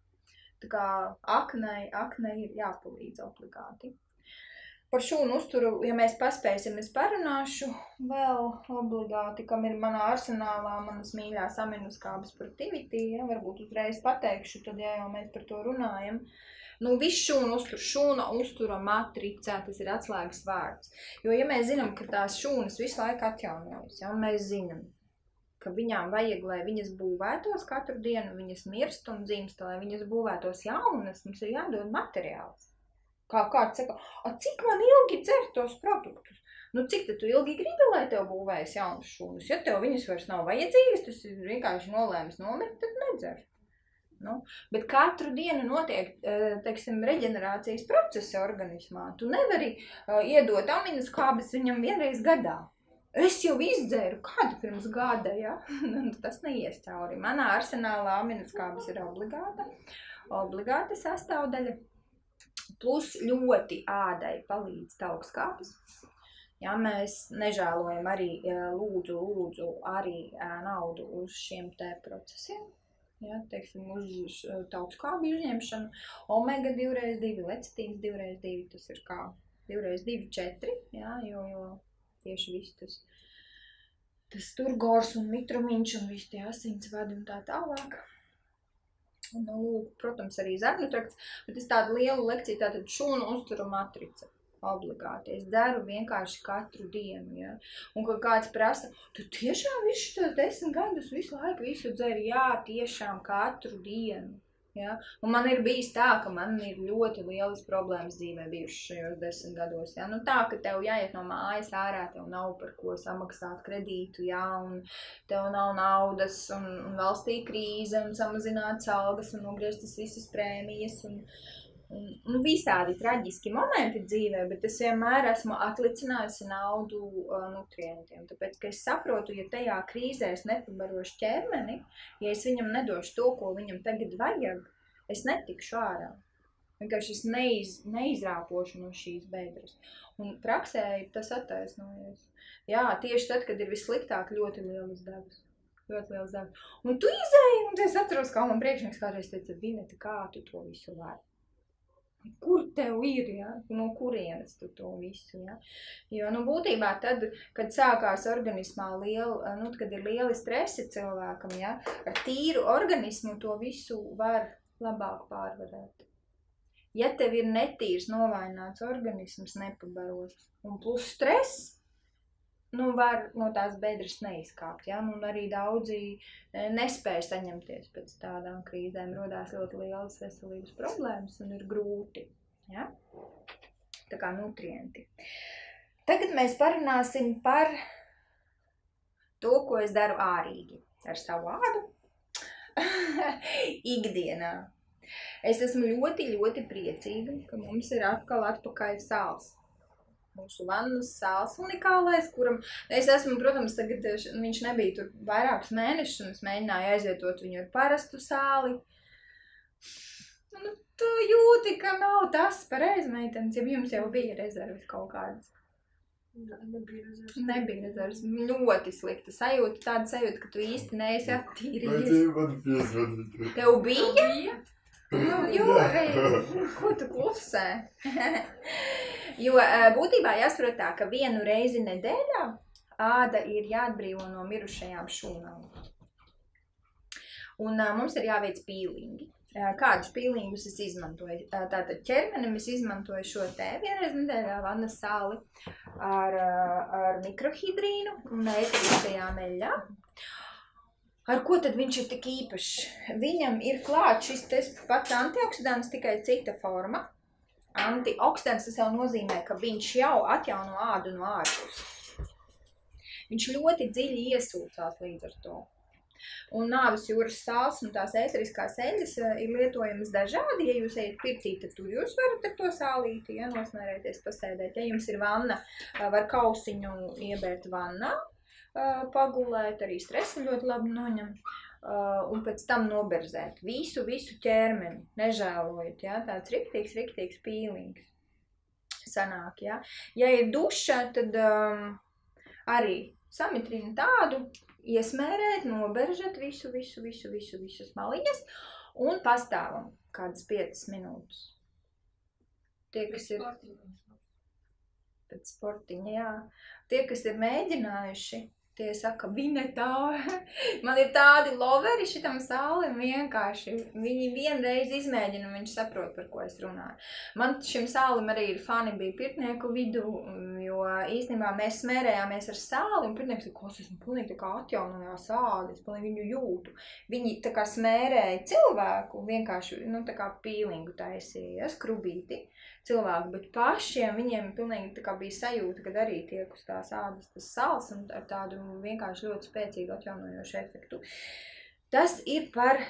Tā kā aknei ir jāpalīdz obligāti. Par šūnu uzturu, ja mēs paspēsim, es parunāšu vēl obligāti, kam ir manā arsenālā manas mīļās aminoskābes Protivity, ja, varbūt uzreiz pateikšu, tad ja jau mēs par to runājam. Nu, viss šūna uztura matricā, tas ir atslēgas vārds. Jo, ja mēs zinām, ka tās šūnas visu laiku atjaunojas, ja, un mēs zinām, ka viņām vajag, lai viņas būvētos katru dienu, viņas mirst un dzimst, lai viņas būvētos jaunas, mums ir jādod materiāls. Kā kāds saka, cik man ilgi dzert tos produktus? Nu, cik tu ilgi gribi, lai tev būvējas jaunas šūnas? Ja tev viņas vairs nav vajadzīgas, tas ir vienkārši nolēmis nomirt, tad nedzer. Nu, bet katru dienu notiek, teiksim, reģenerācijas procesi organismā. Tu nevari iedot aminoskābes viņam vienreiz gadā. Es jau izdzēru kādu pirms gada, ja? Tas neies cauri. Manā arsenālā aminoskābes ir obligāta sastāvdaļa. Plus ļoti ādai palīdz taukskāpes. Ja, mēs nežēlojam arī, lūdzu arī naudu uz šiem te procesiem. Ja, teiksim, uz taukskābju uzņemšanu. Omega 2x2, lecitīns 2x2, tas ir kā 2x2 4, ja, jo tieši viss tas turgors un mitrumiņš un viss tie asinsvadi un tā tālāk. Nu, protams, arī zarnutrakts, bet es tādu lielu lekciju, tātad šūnu uzturu matrica, obligāti. Es dzeru vienkārši katru dienu, ja. Un, kad kāds prasa, tu tiešām visu tos 10 gadus visu laiku visu dzeri? Jā, tiešām katru dienu, ja. Un man ir bijis tā, ka man ir ļoti lielas problēmas dzīvē bijušas šajos 10 gados, ja. Nu tā, ka tev jāiet no mājas ārā, tev nav par ko samaksāt kredītu, ja, un tev nav naudas, un valstī krīze, un samazināts algas, un nogrieztas visas prēmijas, un visādi traģiski momenti dzīvē, bet es vienmēr esmu atlicinājusi naudu nutrientiem, tāpēc, ka es saprotu, ja tajā krīzē es nepabarošu ķermeni, ja es viņam nedošu to, ko viņam tagad vajag, es netikšu ārā. Vienkārši es neizrāpošu no šīs bedres. Un praksē tas attaisnojies. Jā, tieši tad, kad ir vissliktāk, ļoti lielas devas. Ļoti lielas devas. Un tu izēji, un es atceros, kā man priekšnieks kādreiz teica, Vineta, kā tu to visu vari? Kur tev ir, ja? No kurienes tu to visu, ja? Jo, būtībā tad, kad sākās organismā kad ir lieli stresi cilvēkam, ja, ar tīru organismu to visu var labāk pārvarēt. Ja tev ir netīrs, novaināts organisms, nepabarots, un plus stress, var no tās bedres neizkāpt, ja? Un arī daudzi nespēja saņemties pēc tādām krīzēm, rodās ļoti lielas veselības problēmas un ir grūti, ja? Tā kā nutrienti. Tagad mēs parunāsim par to, ko es daru ārīgi ar savu ādu ikdienā. Es esmu ļoti, ļoti priecīga, ka mums ir atpakaļ sāls. Mūsu vannas sāls unikālais, kuram es esmu, protams, tagad viņš nebija tur vairākus mēnešus, un es mēģināju aizvietot viņu ar parastu sāli. Tu jūti, ka nav tas pareizi, meitenes, ja jums jau bija rezerves kaut kādas. Nebija rezerves. Ļoti slikta sajūta, tāda sajūta, ka tu īsti neesi attīrījies. Tev bija? Ko tu klusē? Jo būtībā jāsaprot tā, ka vienu reizi nedēļā āda ir jāatbrīvo no mirušajām šūnām. Un mums ir jāveic pīlingi. Kādus pīlingus es izmantoju? Tātad ķermenim es izmantoju šo te vienreiz nedēļā vannas sāli ar mikrohidrīnu un ēteriskajām eļļām. Ar ko tad viņš ir tik īpašs? Viņam ir klāt šis pats antioksidants, tikai cita forma. Antioksidants tas jau nozīmē, ka viņš jau atjauno ādu no ārpuses. Viņš ļoti dziļi iesūcās līdz ar to. Un nāves jūras sāls un tās ēteriskās eļļas ir lietojamas dažādi. Ja jūs ejat pirtī, tad tur jūs varat ar to sālīti, ja, nosmērēties, pasēdēt. Ja jums ir vanna, var kausiņu iebērt vannā. Pagulēt, arī stresu ļoti labi noņem, un pēc tam noberzēt visu ķermeni, nežēlojot, ja, tāds riktīgs pīlings sanāk, ja. Ja ir duša, tad arī samitrina tādu, iesmērēt, noberžat visu maliņas un pastāvam kādas 5 minūtes. Tie, kas ir pēc sportiņa, jā. Tie, kas ir mēģinājuši, tie saka, Vinetā, man ir tādi loveri šitam sālim vienkārši. Viņi vienreiz izmēģina un viņš saprot, par ko es runāju. Man šim sālim arī ir fani bija pirtnieku vidū, jo īstenībā mēs smērējāmies ar sāli un pirtnieks ir, ko es esmu pilnīgi tā kā atjaunojās ādi, es pilnīgi viņu jūtu. Viņi tā kā smērēja cilvēku, vienkārši, tā kā pīlingu taisīja, skrubīti cilvēku, bet pašiem viņiem pilnīgi tā kā bija sajūta, kad arī tiek uz tās ādas tas sāls un ar tādu vienkārši ļoti spēcīgu atjaunojošu efektu. Tas ir par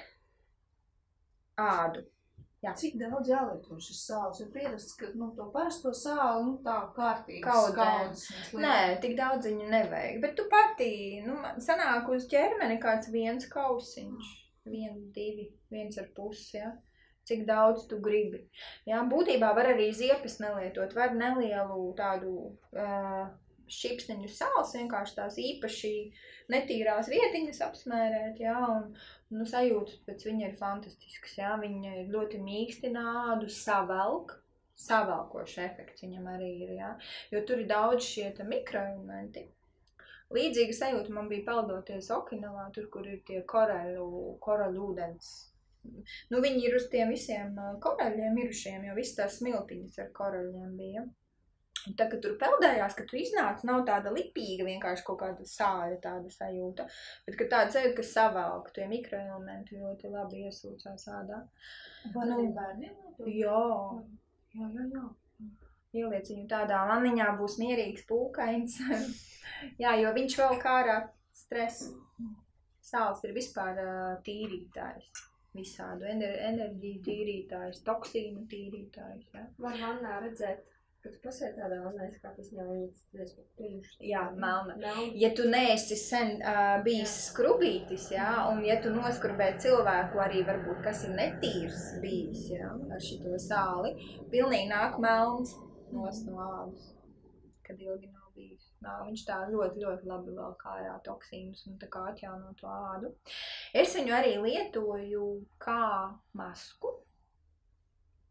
ādu. Jā. Cik daudz jālieto šis sāls? Ir pierasts, ka to parasto sāli, tā kārtīgas kaudzes. Nē, tik daudz viņu nevajag, bet tu patī, sanāk uz ķermeni kāds 1 kausiņš, 1, 2, 1,5, ja? Cik daudz tu gribi. Jā, būtībā var arī ziepes nelietot, var nelielu tādu šķipsniņu sāls, vienkārši tās īpaši netīrās vietiņas apsmērēt, jā, un sajūtas pēc viņa ir fantastiskas, jā, viņa ir ļoti mīkstina ādu, savelkošs efekts viņam arī ir, jā, jo tur ir daudz šie mikroelementi. Līdzīga sajūta man bija peldoties Okinavā, tur, kur ir tie koraļu ūdens. Viņi ir uz tiem visiem koraļiem mirušiem, jo viss tās smiltiņas ar koraļiem bija. Un tā, kad tur peldējās, kad tu iznāc, nav tāda lipīga, vienkārši kaut kāda sāļa tāda sajūta, bet kad tāda sajūta, ka savelk, tie mikroelementi ļoti labi iesūcās ādā. Var arī bērniem? Jā. Ieliec viņu tādā vanniņā, būs mierīgs, pūkains. Jā, jo viņš vēl kā ārā stresu. Sāls ir vispār tīrītājs. Visādu enerģiju tīrītājs, toksīnu tīrītājs. Ja? Var vannā redzēt, kad tu pasēdi tādā vannā, kā tas jau viņas priekš. Jā, melna. Ja tu neesi sen bijis skrubītis, ja? Un ja tu noskrubē cilvēku arī varbūt, kas ir netīrs bijis, ja? Ar šito sāli, pilnīgi nāk melns no ādas, kad ilgi nav bijis. Viņš tā ļoti, ļoti labi vēl kā ārā toksīnus un tā kā atjauno to ādu. Es viņu arī lietoju kā masku.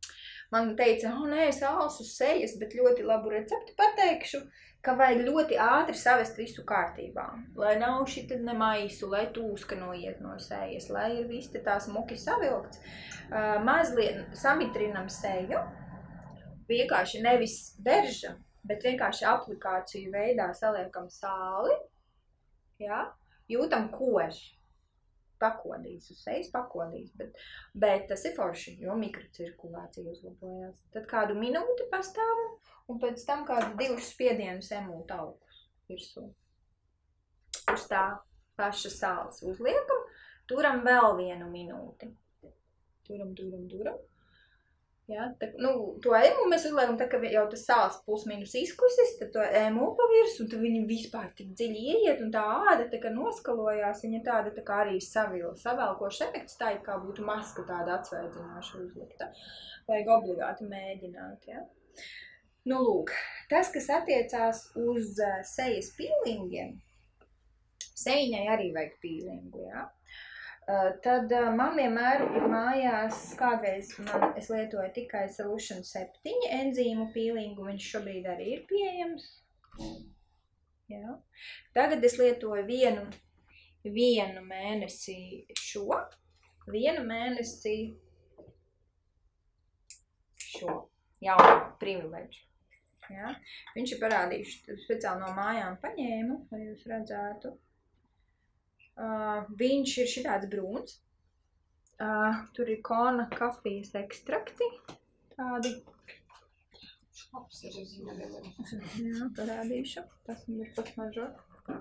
man teica, nē, sāls uz sejas, bet ļoti labu recepti pateikšu, ka vajag ļoti ātri savest visu kārtībā. Lai nav šita ne maisu, lai tūska noiet no sejas, lai ir viss te tās muki savilkts. Mazliet samitrinam seju, vienkārši nevis veržam, bet vienkārši aplikāciju veidā saliekam sāli, ja? Jūtam koži. Pakodīs uz sejas, pakodīs, bet tas ir forši, jo mikrocirkulācija uzlabojās. Tad kādu minūti pastāvam un pēc tam kādu 2 spiedienus emūt augus virsū. Uz tā paša sāls uzliekam, turam vēl 1 minūti. Turam. Ja, tā, to emu mēs uzliekam, tā kā jau tas sāls plus-minus izkusis, tad to emu pavirs, un tad viņi vispār tik dziļi ieiet, un tā āda tā kā noskalojās, viņa tāda tā kā arī savēlkošs efekts, tā kā būtu maska tāda atsveidzinoša uzlikta. Vajag obligāti mēģināt, ja. Lūk, tas, kas attiecās uz sejas pīlingiem, sejņai arī vajag pīlingu, ja. Tad man vienmēr ir mājās, kādreiz es lietoju tikai Solution 7 enzīmu pīlingu, viņš šobrīd arī ir pieejams. Jā. Tagad es lietoju vienu mēnesi šo, 1 mēnesi šo jaunu privileģu. Jā. Viņš ir parādījuši, speciāli no mājām paņēmu, lai jūs redzētu. Viņš ir šitāds brūns, tur ir kona kafijas ekstrakti, tādi. Jā, parādīšu, tas ir pasmažot.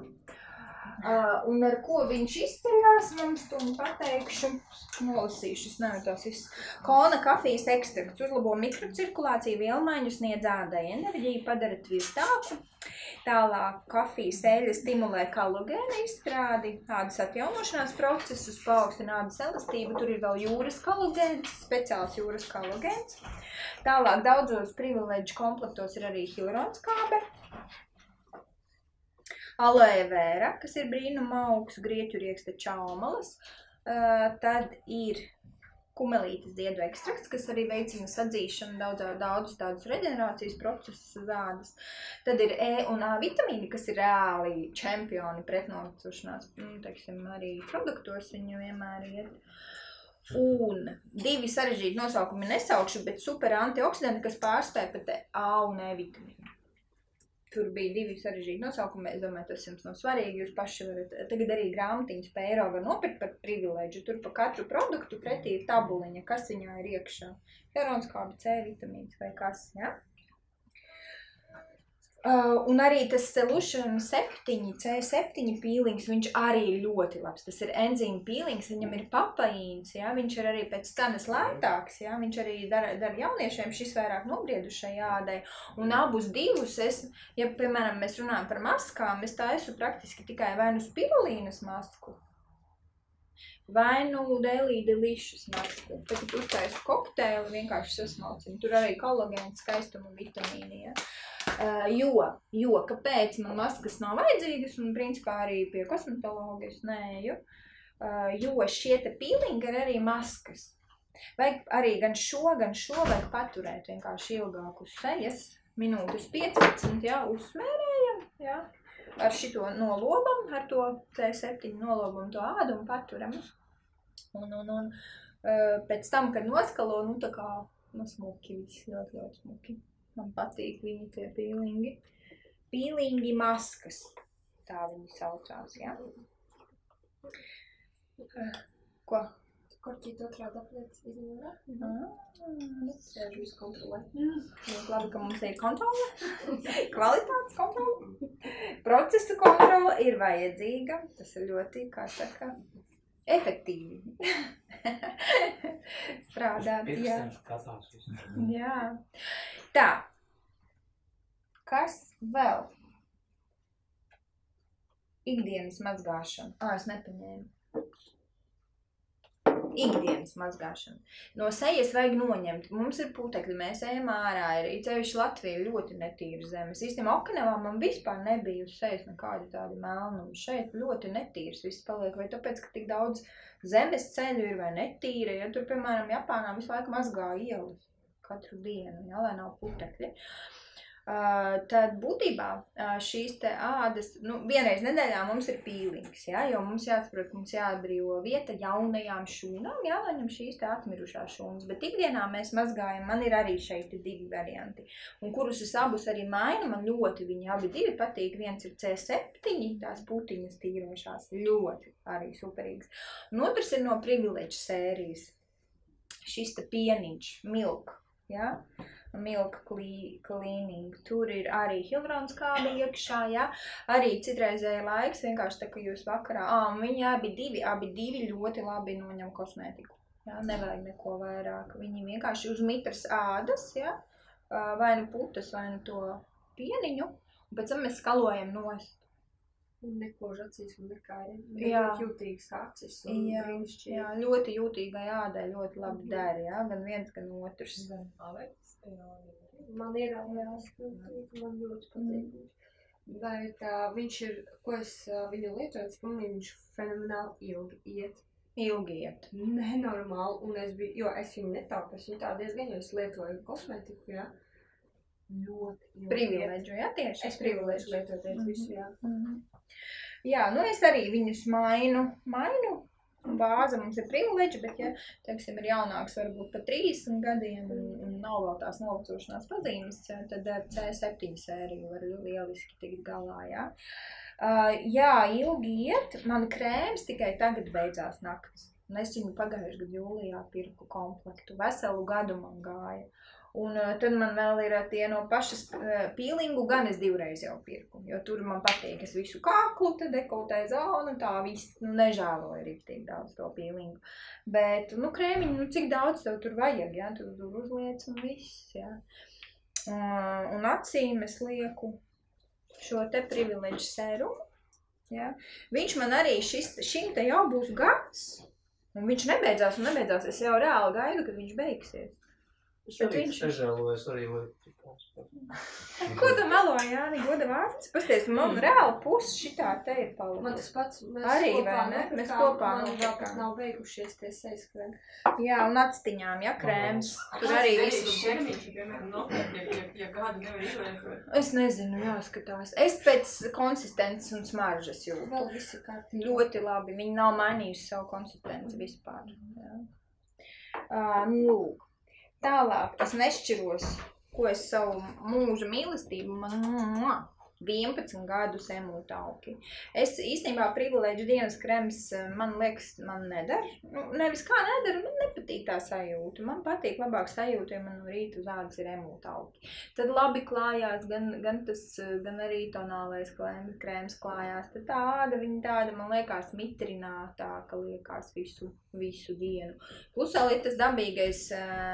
Un ar ko viņš izceļās, mums to pateikšu, nolasīšu, es nevaru tās viss. Kona kafijas ekstrakts uzlabo mikrocirkulāciju, vielmaiņu, sniedz ādai enerģiju, padara tvirtāku. Tālāk kafijas eļļa stimulē kolagēna izstrādi, ādas atjaunošanās procesus, paaugstina ādas elastību, tur ir vēl jūras kolagēns, speciāls jūras kolagēns. Tālāk daudzos privileģu komplektos ir arī hialuronskābe. Aloe vera, kas ir brīnuma augs, grieķu rieksta čaumalas, tad ir kumelītes ziedu ekstrakts, kas arī veicina sadzīšanu daudzus tādus reģenerācijas procesus uz ādas. Tad ir E un A vitamīni, kas ir reāli čempioni pret novecošanās, teiksim, arī produktos viņi vienmēr iet. Un 2 sarežģīti nosaukumi nesaukšu, bet super antioksidanti, kas pārspēj pat A un E vitamīnu. Tur bija 2 sarežģīti nosaukumi, es domāju, tas jums nav svarīgi, jūs paši varat, tagad arī grāmatiņas pa eiro var nopirkt par privileģu, tur pa katru produktu pretī ir tabuliņa, kas viņā ir iekšā. Hialuronskābe, C vitamīns vai kas, ja? Un arī tas Solution 7, C7 pīlings, viņš arī ļoti labs. Tas ir enzīmu pīlings, viņam ir papaīns, ja? Viņš ir arī pēc cenas lētāks, ja? Viņš arī dara jauniešiem šis vairāk nobriedušai ādai. Un abus divus, ja, piemēram, mēs runājam par maskām, es taisu praktiski tikai vai nu spirulīnas masku, vai nu Daily Delicious masku. Tad uztaisu kokteili, vienkārši sasmalcinu. Tur arī kolagēns, skaistuma vitamīni, ja? Jo, kāpēc man maskas nav vajadzīgas, un principā arī pie kosmetologa es neeju, jo šie te pīlingi ir arī maskas. Vajag arī gan šo vajag paturēt vienkārši ilgāk uz sejas, minūtes 15, jā, uzsmērējam, jā, ar šito nolobam, ar to C7 nolobam to ādu un paturam. Un pēc tam, kad noskalo, tā kā smuki, viss ļoti smuki. Man patīk viņi tie pīlingi. Pīlingi maskas. Tā viņi saucās, jā? Ko? Korķīt otrādi apliec izmērā. Sēžu visu kontrolē. Labi, ka mums ir kontrole. Kvalitātes kontrole. Procesu kontrole ir vajadzīga. Tas ir ļoti, kā saka, efektīvi. Strādāt, jā. Jā. Tā. Kas vēl? Ikdienas mazgāšana. Es nepaņēmu. Ikdienas mazgāšana. No sejas vajag noņemt. Mums ir putekļi, mēs ejam ārā. Ir cevišķi Latvija ļoti netīra zemes. Īstenībā Okinavā man vispār nebija uz sejas nekādi tādi melnumi. Šeit ļoti netīrs viss paliek. Vai tāpēc, ka tik daudz zemes ceļu ir vai netīra. Ja tur, piemēram, Japānā visu laiku mazgā ielas. katru dienu, ja, lai nav putekļi. Tad būtībā šīs te ādas, vienreiz nedēļā mums ir pīlings, ja, jo mums jāsaprot, mums jāatbrīvo vieta jaunajām šūnām, jānoņem šīs te atmirušās šūnas, bet ikdienā mēs mazgājam, man ir arī šeit 2 varianti, un kurus es abus arī mainu, man ļoti viņi abi 2 patīk, viens ir C7, tās putiņas tīrošās, ļoti arī superīgs, un otrs ir no Privilege sērijas, šis te pieniņš, Milk, ja. Milk cleaning. Tur ir arī hialuronskābe iekšā, ja? Arī citreizēja laiks, vienkārši tā, ka jūs vakarā, viņi abi divi ļoti labi noņem kosmētiku, ja? Nevajag neko vairāk. Viņi vienkārši uz mitras ādas, ja? Vai nu putas, vai nu to pieniņu, un pēc tam mēs skalojam nost. Un nekož acīs un nekā ir ļoti jūtīgas acis un brīnišķīgi. Jā, ļoti jūtīgai ādai ļoti labi der, ja? Gan viens, gan otrs. Man ir man ļoti patīk. Bet viņš ir, ko es viņu lietoju, es pamanīju, viņš fenomenāli ilgi iet. Ilgi iet. Nenormāli, un es biju, jo es viņu netauku, es viņu tā diezgan, jo es lietoju kosmetiku, ja. Ļoti Privileģu, ja, tieši? Es privileģu lietoties visu, jā. Jā, es arī viņus mainu. Bāze mums ir Privileģi, bet, ja, teiksim, ir jaunāks varbūt pa 30 gadiem un nav vēl tās novecošanās pazīmes, tad ar C7 sēriju var lieliski tikt galā, jā. Jā, ilgi iet, man krēms tikai tagad beidzās naktis. Un es viņu pagājuši gadu jūlijā pirku komplektu, veselu gadu man gāja. Un tad man vēl ir tie no pašas pīlingu, gan es 2 reizi jau pirku, jo tur man patīk, es visu kaklu, te dekoltē zonu, tā viss, nežēloju riktīgi daudz to pīlingu. Bet, krēmiņu, cik daudz tev tur vajag, ja, tur uzliec un viss, ja. Un acīm es lieku šo te Privilege serumu, ja. Viņš man arī šim te jau būs gads, un viņš nebeidzās, es jau reāli gaidu, kad viņš beigsies. Es arī nežēloju, es arī lieku. Ko tu melo, Jāni, goda vārds? Pasties, man reāli pusi šitā te ir palika. Man tas pats, arī, vai ne? Mēs kopā nopirkām. Nav beigušies tie sejas krēmi. Jā, un actiņām, ja, krēms. Tur arī visu. Šermiņš, piemēram, nopietni, ja gadu nevar izvērst. Es nezinu, jāskatās. Es pēc konsistences un smaržas jūtu. Vēl visi kārtīgi. Ļoti labi, viņi nav mainījuši savu konsistenci vispār. Lūk. Tālāk es nešķiros, ko es savu mūža mīlestību, man 11 gadus emultauki. Es īstenībā Privileģu dienas krems, man liekas, man nedara. Nevis kā nedara, man nepatīk tā sajūta. Man patīk labāk sajūta, ja man no rīta uz ādas ir emultauki. Tad labi klājās, gan arī tonālais krēms klājās. Tad tā āda, viņa tāda, man liekas, mitrinātāka liekas visu dienu. Plus vēl ir tas dabīgais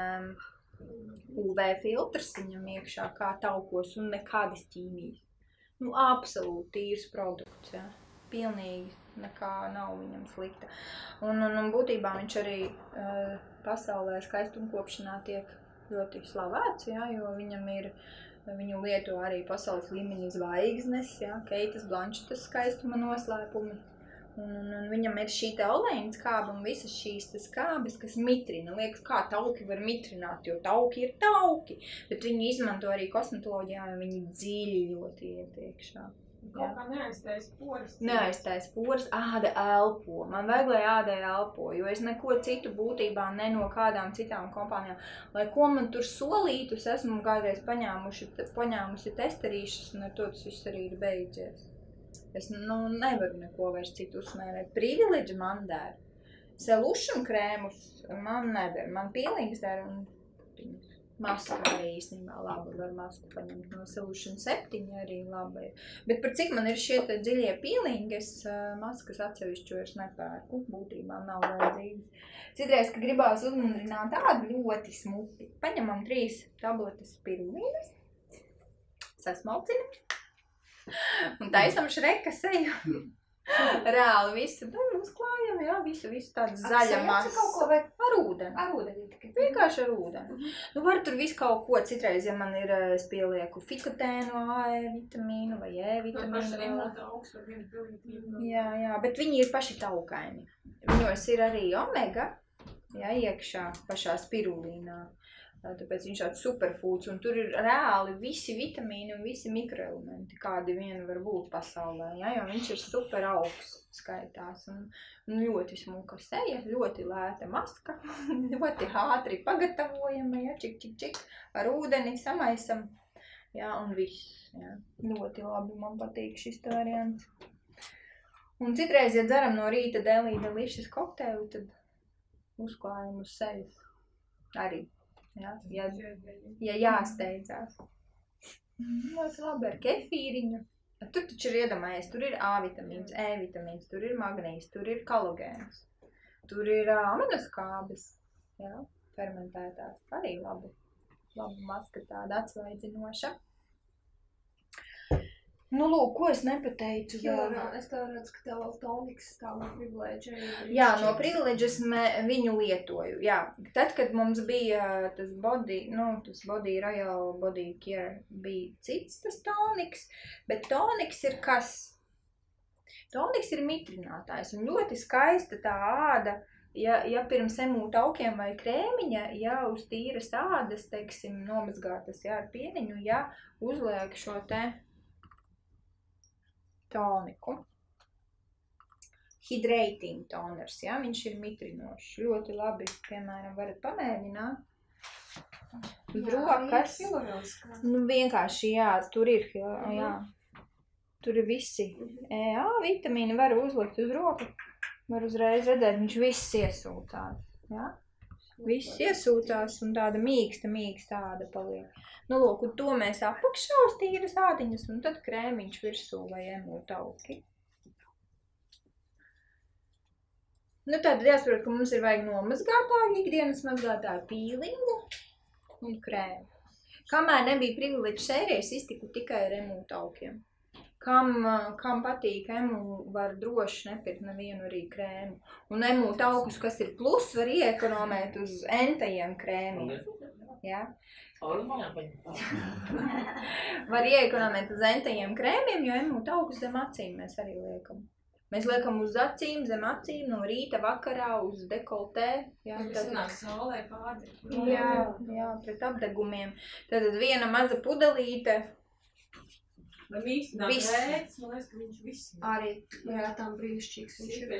UV filtrs viņam iekšā, kā taukos un nekādas ķīmijas. Absolūti tīrs produkts, jā. Pilnīgi nekā nav viņam slikta. Un būtībā viņš arī pasaulē skaistumkopšanā tiek ļoti slavēts, jā, jo viņu lieto arī pasaules līmeņa zvaigznes, jā, Keitas Blančetas skaistuma noslēpumi. Un viņam ir šī te olejna skābe un visas šīs te skābes, kas mitrina. Liekas, kā tauki var mitrināt, jo tauki ir tauki. Bet viņi izmanto arī kosmetoloģijā, jo viņi dziļi ļoti iet iekšā. Kaut kā neaiztais poras. Neaiztais poras, āda elpo. Man vajag, lai ādai elpo, jo es neko citu būtībā ne no kādām citām kompānijām. Lai ko man tur solītu, es esmu kādreiz paņēmusi testerīšas, un ar to tas viss arī ir beidzies. Es nevaru neko vairs citu uzsmērēt. Privileģi man der. Solution krēmus man neder. Man pīlings der un maska arī īstenībā laba. Var masku paņemt no Solution 7 arī laba ir. Bet par cik man ir šie te dziļie pīlingi, es maskas atsevišķu vairs nepērku. Būtībā nav vajadzīgas. Citreiz, ka gribās uzmundrināt tādu ļoti smuki. Paņemam 3 tabletes spirulīnas. Sasmalcinam. Un taisam Šreka seju. Reāli visu uzklājam, jā, visu tādu zaļa masa. Ar ūdeni. Ar ūdeni tikai. Vienkārši ar ūdeni. Var tur visu kaut ko, citreiz, ja man ir, es pielieku fikotēnu, AE vitamīnu vai E vitamīnu. Jā, bet viņi ir paši taukaini. Viņos ir arī omega, jā, iekšā pašā spirulīnā. Tāpēc viņš tāds superfoods, un tur ir reāli visi vitamīni un visi mikroelementi, kādi vien var būt pasaulē, ja, jo viņš ir super augsts skaitās, un ļoti smuka seja, ļoti lēta maska, ļoti ātri pagatavojama, ja, čik, ar ūdeni samaisam, ja, un viss, ja, ļoti labi, man patīk šis variants. Un citreiz, ja dzeram no rīta delicious kokteili, tad uzklājam uz sejas arī. Ja jāsteidzās. Ļoti labi ar kefīriņu. Tur taču ir iedomājies, tur ir A vitamīns, E vitamīns, tur ir magnīs, tur ir kolagēns, tur ir aminoskābes, ja, fermentētās. Arī labi. Labi maska tāda atsvaidzinoša. Nu, lūk, ko es nepateicu vēl? Es tev redzu, ka tev vēl toniks tā no privileģa. Jā, no privileģas viņu lietoju, jā. Tad, kad mums bija tas Body Royal Body Care, bija cits tas toniks, bet toniks ir kas? Toniks ir mitrinātājs un ļoti skaista tā āda, ja pirms emūtaukiem vai krēmiņa, ja uz tīras ādas, teiksim, nomazgātas, jā, ar pieniņu, ja uzliek šo te toniku. Hydrating toners, ja, viņš ir mitrinošs. Ļoti labi, piemēram, varat pamēģināt. Uz rokas. Nu, vienkārši, jā, tur ir, jā. Tur ir visi. Jā, vitamīni var uzlikt uz roku. Var uzreiz redzēt, viņš viss iesūtās, ja. Viss iesūtās un tāda mīksta tāda paliek. Nu, lūk, un to mēs apakšā uz tīras ādiņas un tad krēmiņš virsū vai emūtauki. Nu, tātad jāsaprot, ka mums ir vajag nomazgātāju, ikdienas mazgātāju pīlingu un krēmu. Kamēr nebija privileģa sērijas, iztiku tikai ar emūtaukiem. Kam patīk emu, var droši nepirkt nevienu arī krēmu. Un emūtaukus, kas ir plus, var ieekonomēt uz entajiem krēmiem. Ja? Var ieekonomēt uz entajiem krēmiem, jo emūtaukus zem acīm mēs arī liekam. Mēs liekam uz acīm, zem acīm, no rīta, vakarā, uz dekoltē. Jā, tas nāk saulē pārdi. Jā, pret apdegumiem. Tad viena maza pudelīte. Vai mīksti nāk rēts, man liekas, ka viņš viss. Arī, jā, tam brīnišķīgs. Viņš ir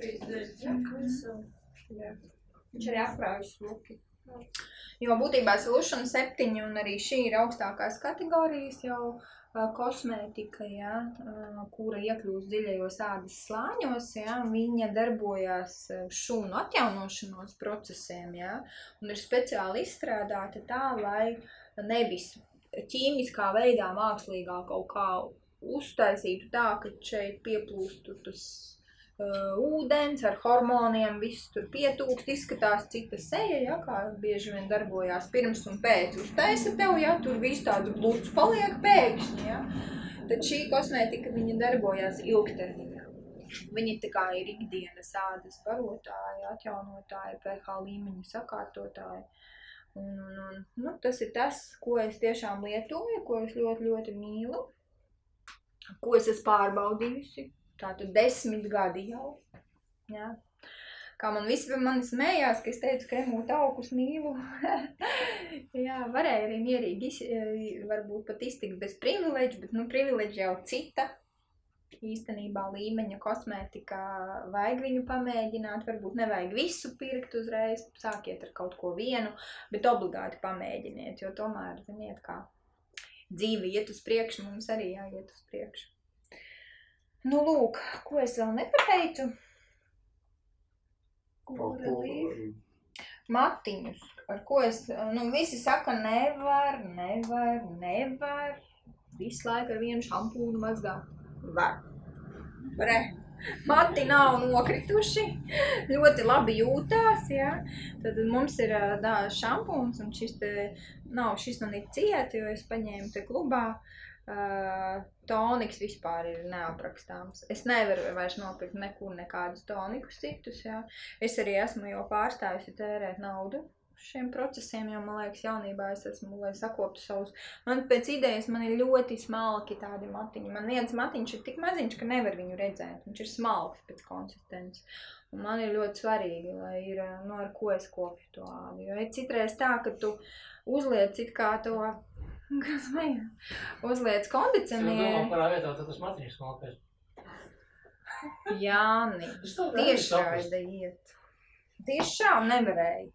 Viņš arī aprāvis smuki. Jo būtībā Solution 7 un arī šī ir augstākās kategorijas jau kosmētika, ja, kura iekļūst dziļajos ādas slāņos, ja, viņa darbojās šūnu atjaunošanos procesiem, ja, un ir speciāli izstrādāta tā, lai nevis ķīmiskā veidā mākslīgā kaut kā uztaisītu tā, ka šeit pieplūstu tas ūdens ar hormoniem, viss tur pietūkst, izskatās cita seja, ja, kā bieži vien darbojās pirms un pēc uztaisa tev, ja, tur viss tāds bluds paliek pēkšņi, ja. Tad šī kosmētika, viņa darbojās ilgtermiņā. Viņa tā kā ir ikdienas ādas barotāja, atjaunotāja, pH līmeņa sakārtotāja. Un, tas ir tas, ko es tiešām lietoju, ko es ļoti, ļoti mīlu, ko es esmu pārbaudījusi. Tātad 10 gadi jau. Jā. Kā man visi pie mani smējās, ka es teicu, ka emūtaukus mīlu. Jā, varēja arī mierīgi, varbūt pat iztikt bez privileģa, bet privileģa jau cita. Īstenībā līmeņa kosmētikā vajag viņu pamēģināt, varbūt nevajag visu pirkt uzreiz, sākiet ar kaut ko vienu, bet obligāti pamēģiniet, jo tomēr, ziniet, kā dzīve iet uz priekšu, mums arī jāiet uz priekšu. Nu, lūk, ko es vēl nepateicu? Matiņus, ar ko es, visi saka nevar, visu laiku ar vienu šampūnu mazgāt. Var. Mati nav nokrituši, ļoti labi jūtās, ja. Tad mums ir šampūns, un šis man ir cieti, jo es paņēmu te klubā. Toniks vispār ir neaprakstāms. Es nevaru vairs nopirkt nekur nekādus tonikus citus, jā. Es arī esmu jau pārstājusi tērēt naudu šiem procesiem, jo, man liekas, jaunībā es esmu, lai sakoptu savus. Man pēc idejas man ir ļoti smalki tādi matiņi. Man viens matiņš ir tik maziņš, ka nevar viņu redzēt. Viņš ir smalks pēc konsistences. Un man ir ļoti svarīgi, lai ir, ar ko es kopju to ādu. Jo ir citreiz tā, ka tu uzliec it kā to, kas vajag, uzliec kondicionieru. Es domāju, parā vietā, tad tas matiņš smalkais. Jāni, tiešraida iet. Tiešām nevarēja.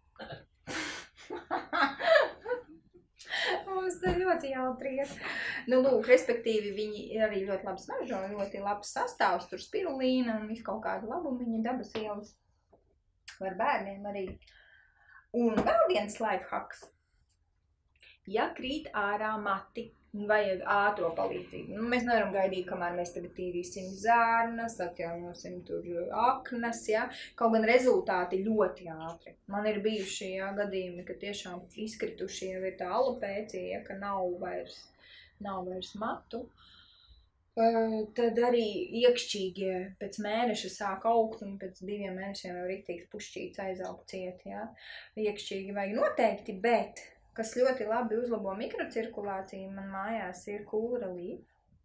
Mums te ļoti jautri iet. Nu, lūk, respektīvi, viņi arī ļoti labi smaržo, ļoti labs sastāvs, tur spirulīna un visu kaut kādu labumu, viņi dabas ielas var bērniem arī. Un vēl viens lifehacks. Ja krīt ārā mati, vajag ātro palīdzību. Nu, mēs nevaram gaidīt, kamēr mēs tagad tīrīsim zārnas, atjaunosim tur aknas, ja? Kaut gan rezultāti ļoti ātri. Man ir bijuši gadījumi, ka tiešām izkrituši jau ir tā alopēcija, ja, ka nav vairs matu. Tad arī iekšķīgie pēc mēneša sāk augt un pēc 2 mēnešiem jau riktīgs pušķīts aizaugt ciet. Ja? Iekšķīgi vajag noteikti, bet kas ļoti labi uzlabo mikrocirkulāciju, man mājās ir Cool Relief.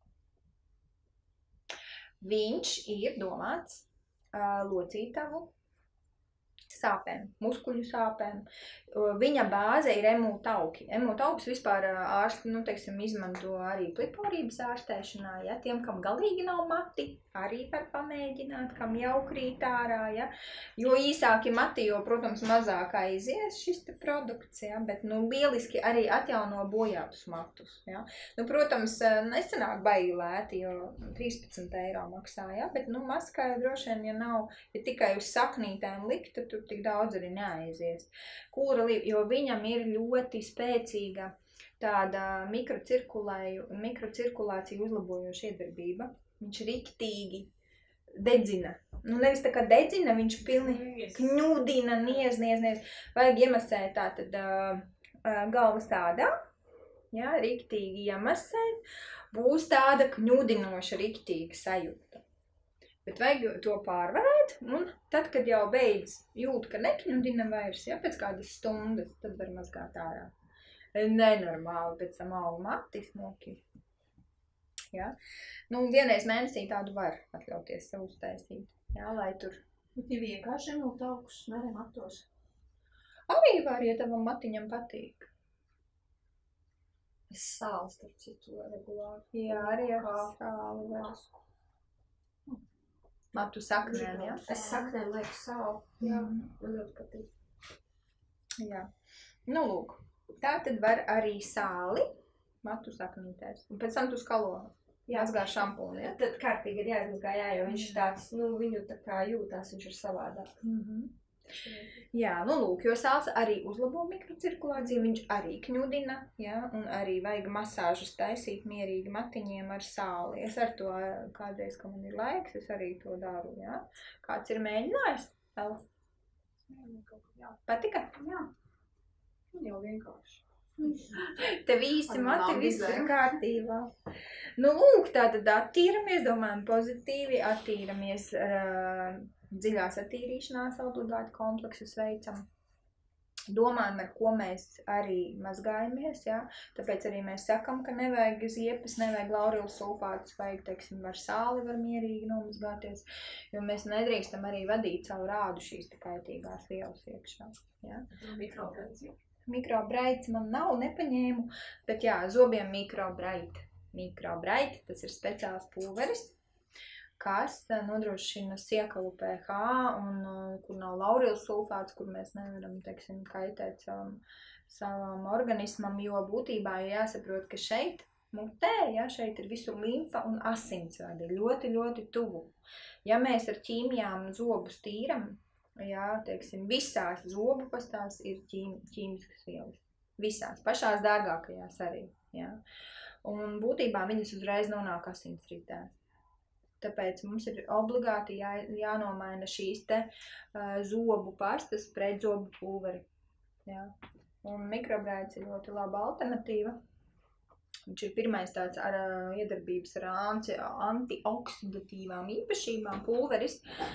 Viņš ir domāts locītavu sāpēm, muskuļu sāpēm. Viņa bāze ir emultauki. Emultauks vispār ārsti, izmanto arī pliporības ārstēšanā, ja? Tiem, kam galīgi nav mati, arī var pamēģināt, kam jau krīt ārā, ja? Jo īsāki mati, jo, protams, mazāk aizies šis te produkts, ja? Bet, lieliski arī atjauno bojātus matus, ja? Protams, nesanāk baigi lēti, jo 13 eiro maksā, ja? Bet, maskai droši vien, ja tikai uz saknītēm likt, tad tur tik daudz arī neaizies. Jo viņam ir ļoti spēcīga tāda mikrocirkulāciju uzlabojoša iedarbība. Viņš riktīgi dedzina. Nevis tā kā dedzina, viņš pilni kņudina, niez. Vajag iemasēt tātad galvas ādā, ja, riktīgi iemasēt, būs tāda kņudinoša riktīga sajūta. Bet vajag to pārvarēt, un tad, kad jau beidz jūt, ka nekņudina vairs, ja, pēc kādas stundas, tad var mazgāt ārā. Nenormāli, pēc tam augu mati smuki. Ja? Vienreiz mēnesī tādu var atļauties sev uztaisīt, ja, lai tur. Bet ir vienkārši emultaukus, nerem matos. Arī var, ja tavam matiņam patīk. Es sāli starp citu regulāri. Jā, arī ar sāli var. Matu saknēm, ja? Es saknēm lieku sāli. Jā, man ļoti patīk. Jā. Lūk, tā tad var arī sāli matu saknītēs. Un pēc tam tu skalo. Mazgā šampūnu, ja? Tad kārtīgi ir jāizmazgā, jo viņš ir tāds, viņu tā kā jūtās, viņš ir savādāk. Jā, lūk, jo sāls arī uzlabo mikrocirkulāciju, viņš arī kņudina, ja? Un arī vajag masāžas taisīt mierīgi matiņiem ar sāli. Es ar to kādreiz, ka man ir laiks, es arī to daru, ja? Kāds ir mēģinājis? Patika? Jā. Jau vienkārši. Te visi mati, viss ir kārtībā. Lūk, tātad attīramies, domājam pozitīvi, attīramies dziļās attīrīšanās obligāti kompleksus veicam. Domājam, ar ko mēs arī mazgājamies, ja? Tāpēc arī mēs sakam, ka nevajag ziepes, nevajag laurīlu sulfātus, vajag, teiksim, ar sāli var mierīgi nomazgāties, jo mēs nedrīkstam arī vadīt savu rādu šīs kaitīgās vielas iekšā. Ja? Mikrobraits man nav, nepaņēmu, bet jā, zobiem mikrobrait. Mikrobrait, tas ir speciāls pulveris, kas nodrošina siekalu pH un kur nav laurīlu sulfāts, kur mēs nevaram, teiksim, kaitēt savam organismam, jo būtībā jāsaprot, ka šeit mutē, ja, šeit ir visur limfa un asinsvadi, ļoti, ļoti tuvu. Ja mēs ar ķīmijām zobus tīram, jā, teiksim, visās zobu pastās ir ķīmiskas vielas. Visās, pašās dārgākajās arī, jā. Un būtībā viņas uzreiz nonāk asinsritēs. Tāpēc mums ir obligāti jānomaina šīs te zobu pastas pret zobu pulveri, jā. Un mikrobraits ir ļoti laba alternatīva. Viņš ir pirmais tāds ar iedarbības ar antioksidatīvām īpašībām pulveris.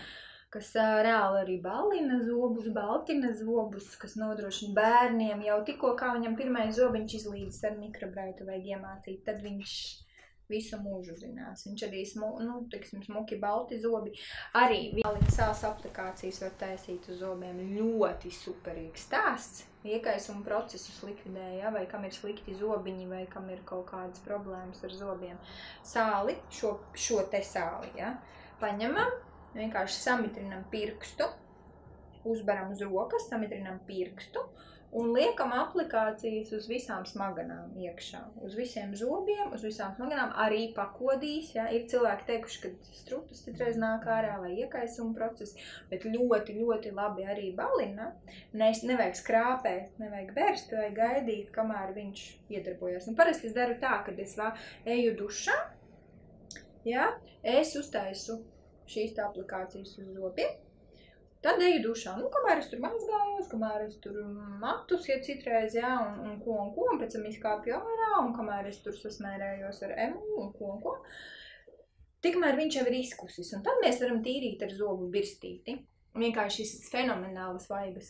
kas reāli arī balina zobus, baltina zobus, kas nodrošina bērniem jau tikko, kā viņam pirmais zobiņš izlīdzis ar mikrobraitu vajag iemācīt, tad viņš visu mūžu zinās. Viņš arī, smuki balti zobi. Arī sāls aplikācijas var taisīt uz zobiem. Ļoti superīgs stāsts. Iekaisuma procesus likvidē, ja? Vai kam ir slikti zobiņi, vai kam ir kaut kādas problēmas ar zobiem. Sāli, šo te sāli, ja? Paņemam, vienkārši samitrinam pirkstu, uzbaram uz rokas, samitrinam pirkstu un liekam aplikācijas uz visām smaganām iekšā. Uz visiem zobiem, uz visām smaganām, arī pakodīs. Ja? Ir cilvēki teikuši, ka strutas citreiz nāk ārā vai iekaisuma procesi, bet ļoti, ļoti labi arī balina. Nevajag skrāpēt, nevajag vērst, vajag gaidīt, kamēr viņš iedarbojas. Parasti es daru tā, kad es eju dušā, ja? Es uztaisu šīs aplikācijas uz zobiem. Tad eju dušā, kamēr es tur mazgājos, kamēr es tur matus, ja citreiz, ja, un ko, un pēc tam izkāpju ārā, un kamēr es tur sasmērējos ar emu, un ko. Tikmēr viņš jau ir izkusis, un tad mēs varam tīrīt ar zobu birstīti. Vienkārši šis fenomenāli svaiga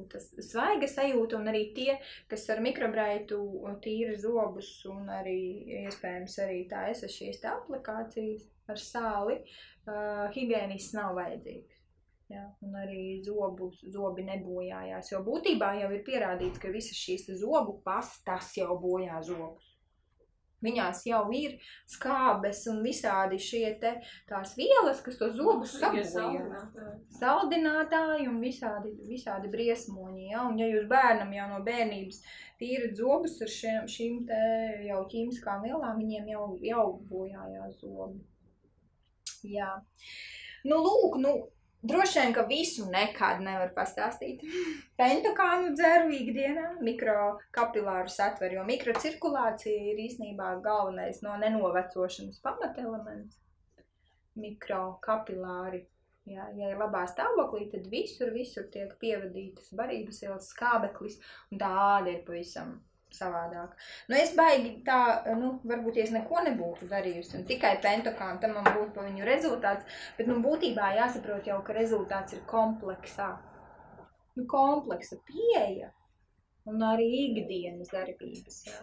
sajūta, un arī tie, kas ar mikrobraitu tīra zobus, un arī, iespējams, arī taisa šīs aplikācijas ar sāli, higienis nav vajadzīgs. Ja, un arī zobi nebojājās, jo būtībā jau ir pierādīts, ka visas šīs zobu pastas jau bojā zobus. Viņās jau ir skābes un visādi šie tās vielas, kas to zobus sabojā. Saldinātāji un visādi briesmoņi. Ja? Un ja jūs bērnam jau no bērnības tīrat zobus ar šīm te jau ķīmiskām vielām, viņiem jau bojājās zobi. Jā. Lūk, droši vien, ka visu nekad nevar pastāstīt. Pentokānu dzeru ikdienā, mikrokapilāru satver, jo mikrocirkulācija ir īstenībā galvenais no nenovecošanas pamatelements. Mikrokapilāri, ja ir labā stāvoklī, tad visur tiek pievadītas barības ielas skābeklis, un tā āda ir pavisam savādāk. Es baigi tā, varbūt es neko nebūtu darījusi, un tikai pentokānu, tam man būtu pa viņu rezultāts, bet būtībā jāsaprot jau, ka rezultāts ir kompleksa pieeja, un arī ikdienas darbības, jā.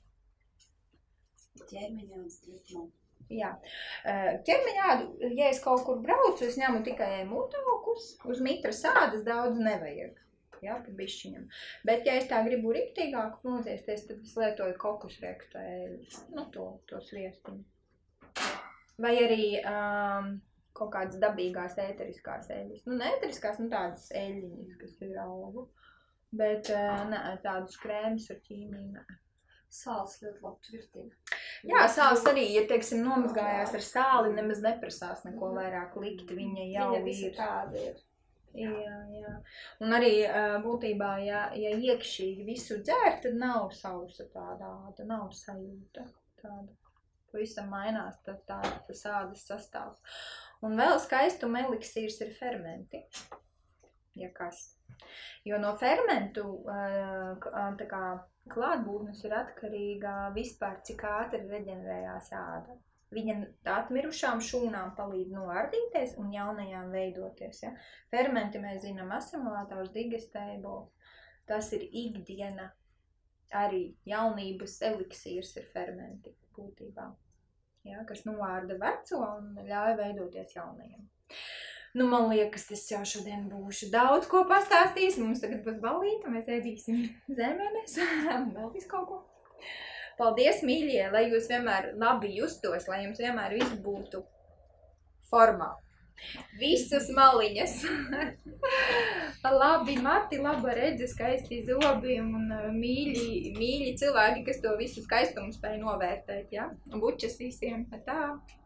Ķermeņādas trietmā. Jā. Ķermeņādu, ja es kaut kur braucu, es ņemu tikai emultaukus, uz mitra sādas daudz nevajag. Ja, bišķiņam. Bet, ja es tā gribu riktīgāk noziesties, tad es lietoju kokosrektu eļļu, to sviestiņu. Vai arī kaut kādas dabīgās ēteriskās eļļas. Neēteriskās, tādas eļļiņas, kas ir augu. Bet tādus krēmus ar ķīmiju, nē. Sāls ļoti labi tvirtina. Jā, sāls arī, ja, teiksim, nomazgājās ar sāli, nemaz neprasās neko vairāk likt, viņa jau ir. Tāda ir. Jā. Un arī būtībā, ja iekšīgi visu dzer, tad nav sausa tāda āda, nav sajūta tāda. Pavisam mainās tas ādas sastāvs. Un vēl skaistuma eliksīrs ir fermenti. Ja kas. Jo no fermentu klātbūtnes ir atkarīga vispār, cik ātri reģenerējās āda. Viņa atmirušām šūnām palīdz noardīties un jaunajām veidoties. Ja? Fermenti mēs zinām asimilātors, digestēbols. Tas ir ikdiena, arī jaunības eliksīrs ir fermenti būtībā. Ja? Kas noārda veco un ļauj veidoties jaunajiem. Man liekas, es jau šodien būšu daudz ko pastāstījis. Mums tagad būs balīta, mēs ēdīsim zemēnes un vēl visu kaut ko. Paldies, mīļie, lai jūs vienmēr labi justos, lai jums vienmēr viss būtu formā. Visas maliņas. Labi mati, laba redze, skaisti zobi un mīļi cilvēki, kas to visu skaistumu spēj novērtēt, ja? Bučas visiem. Tā.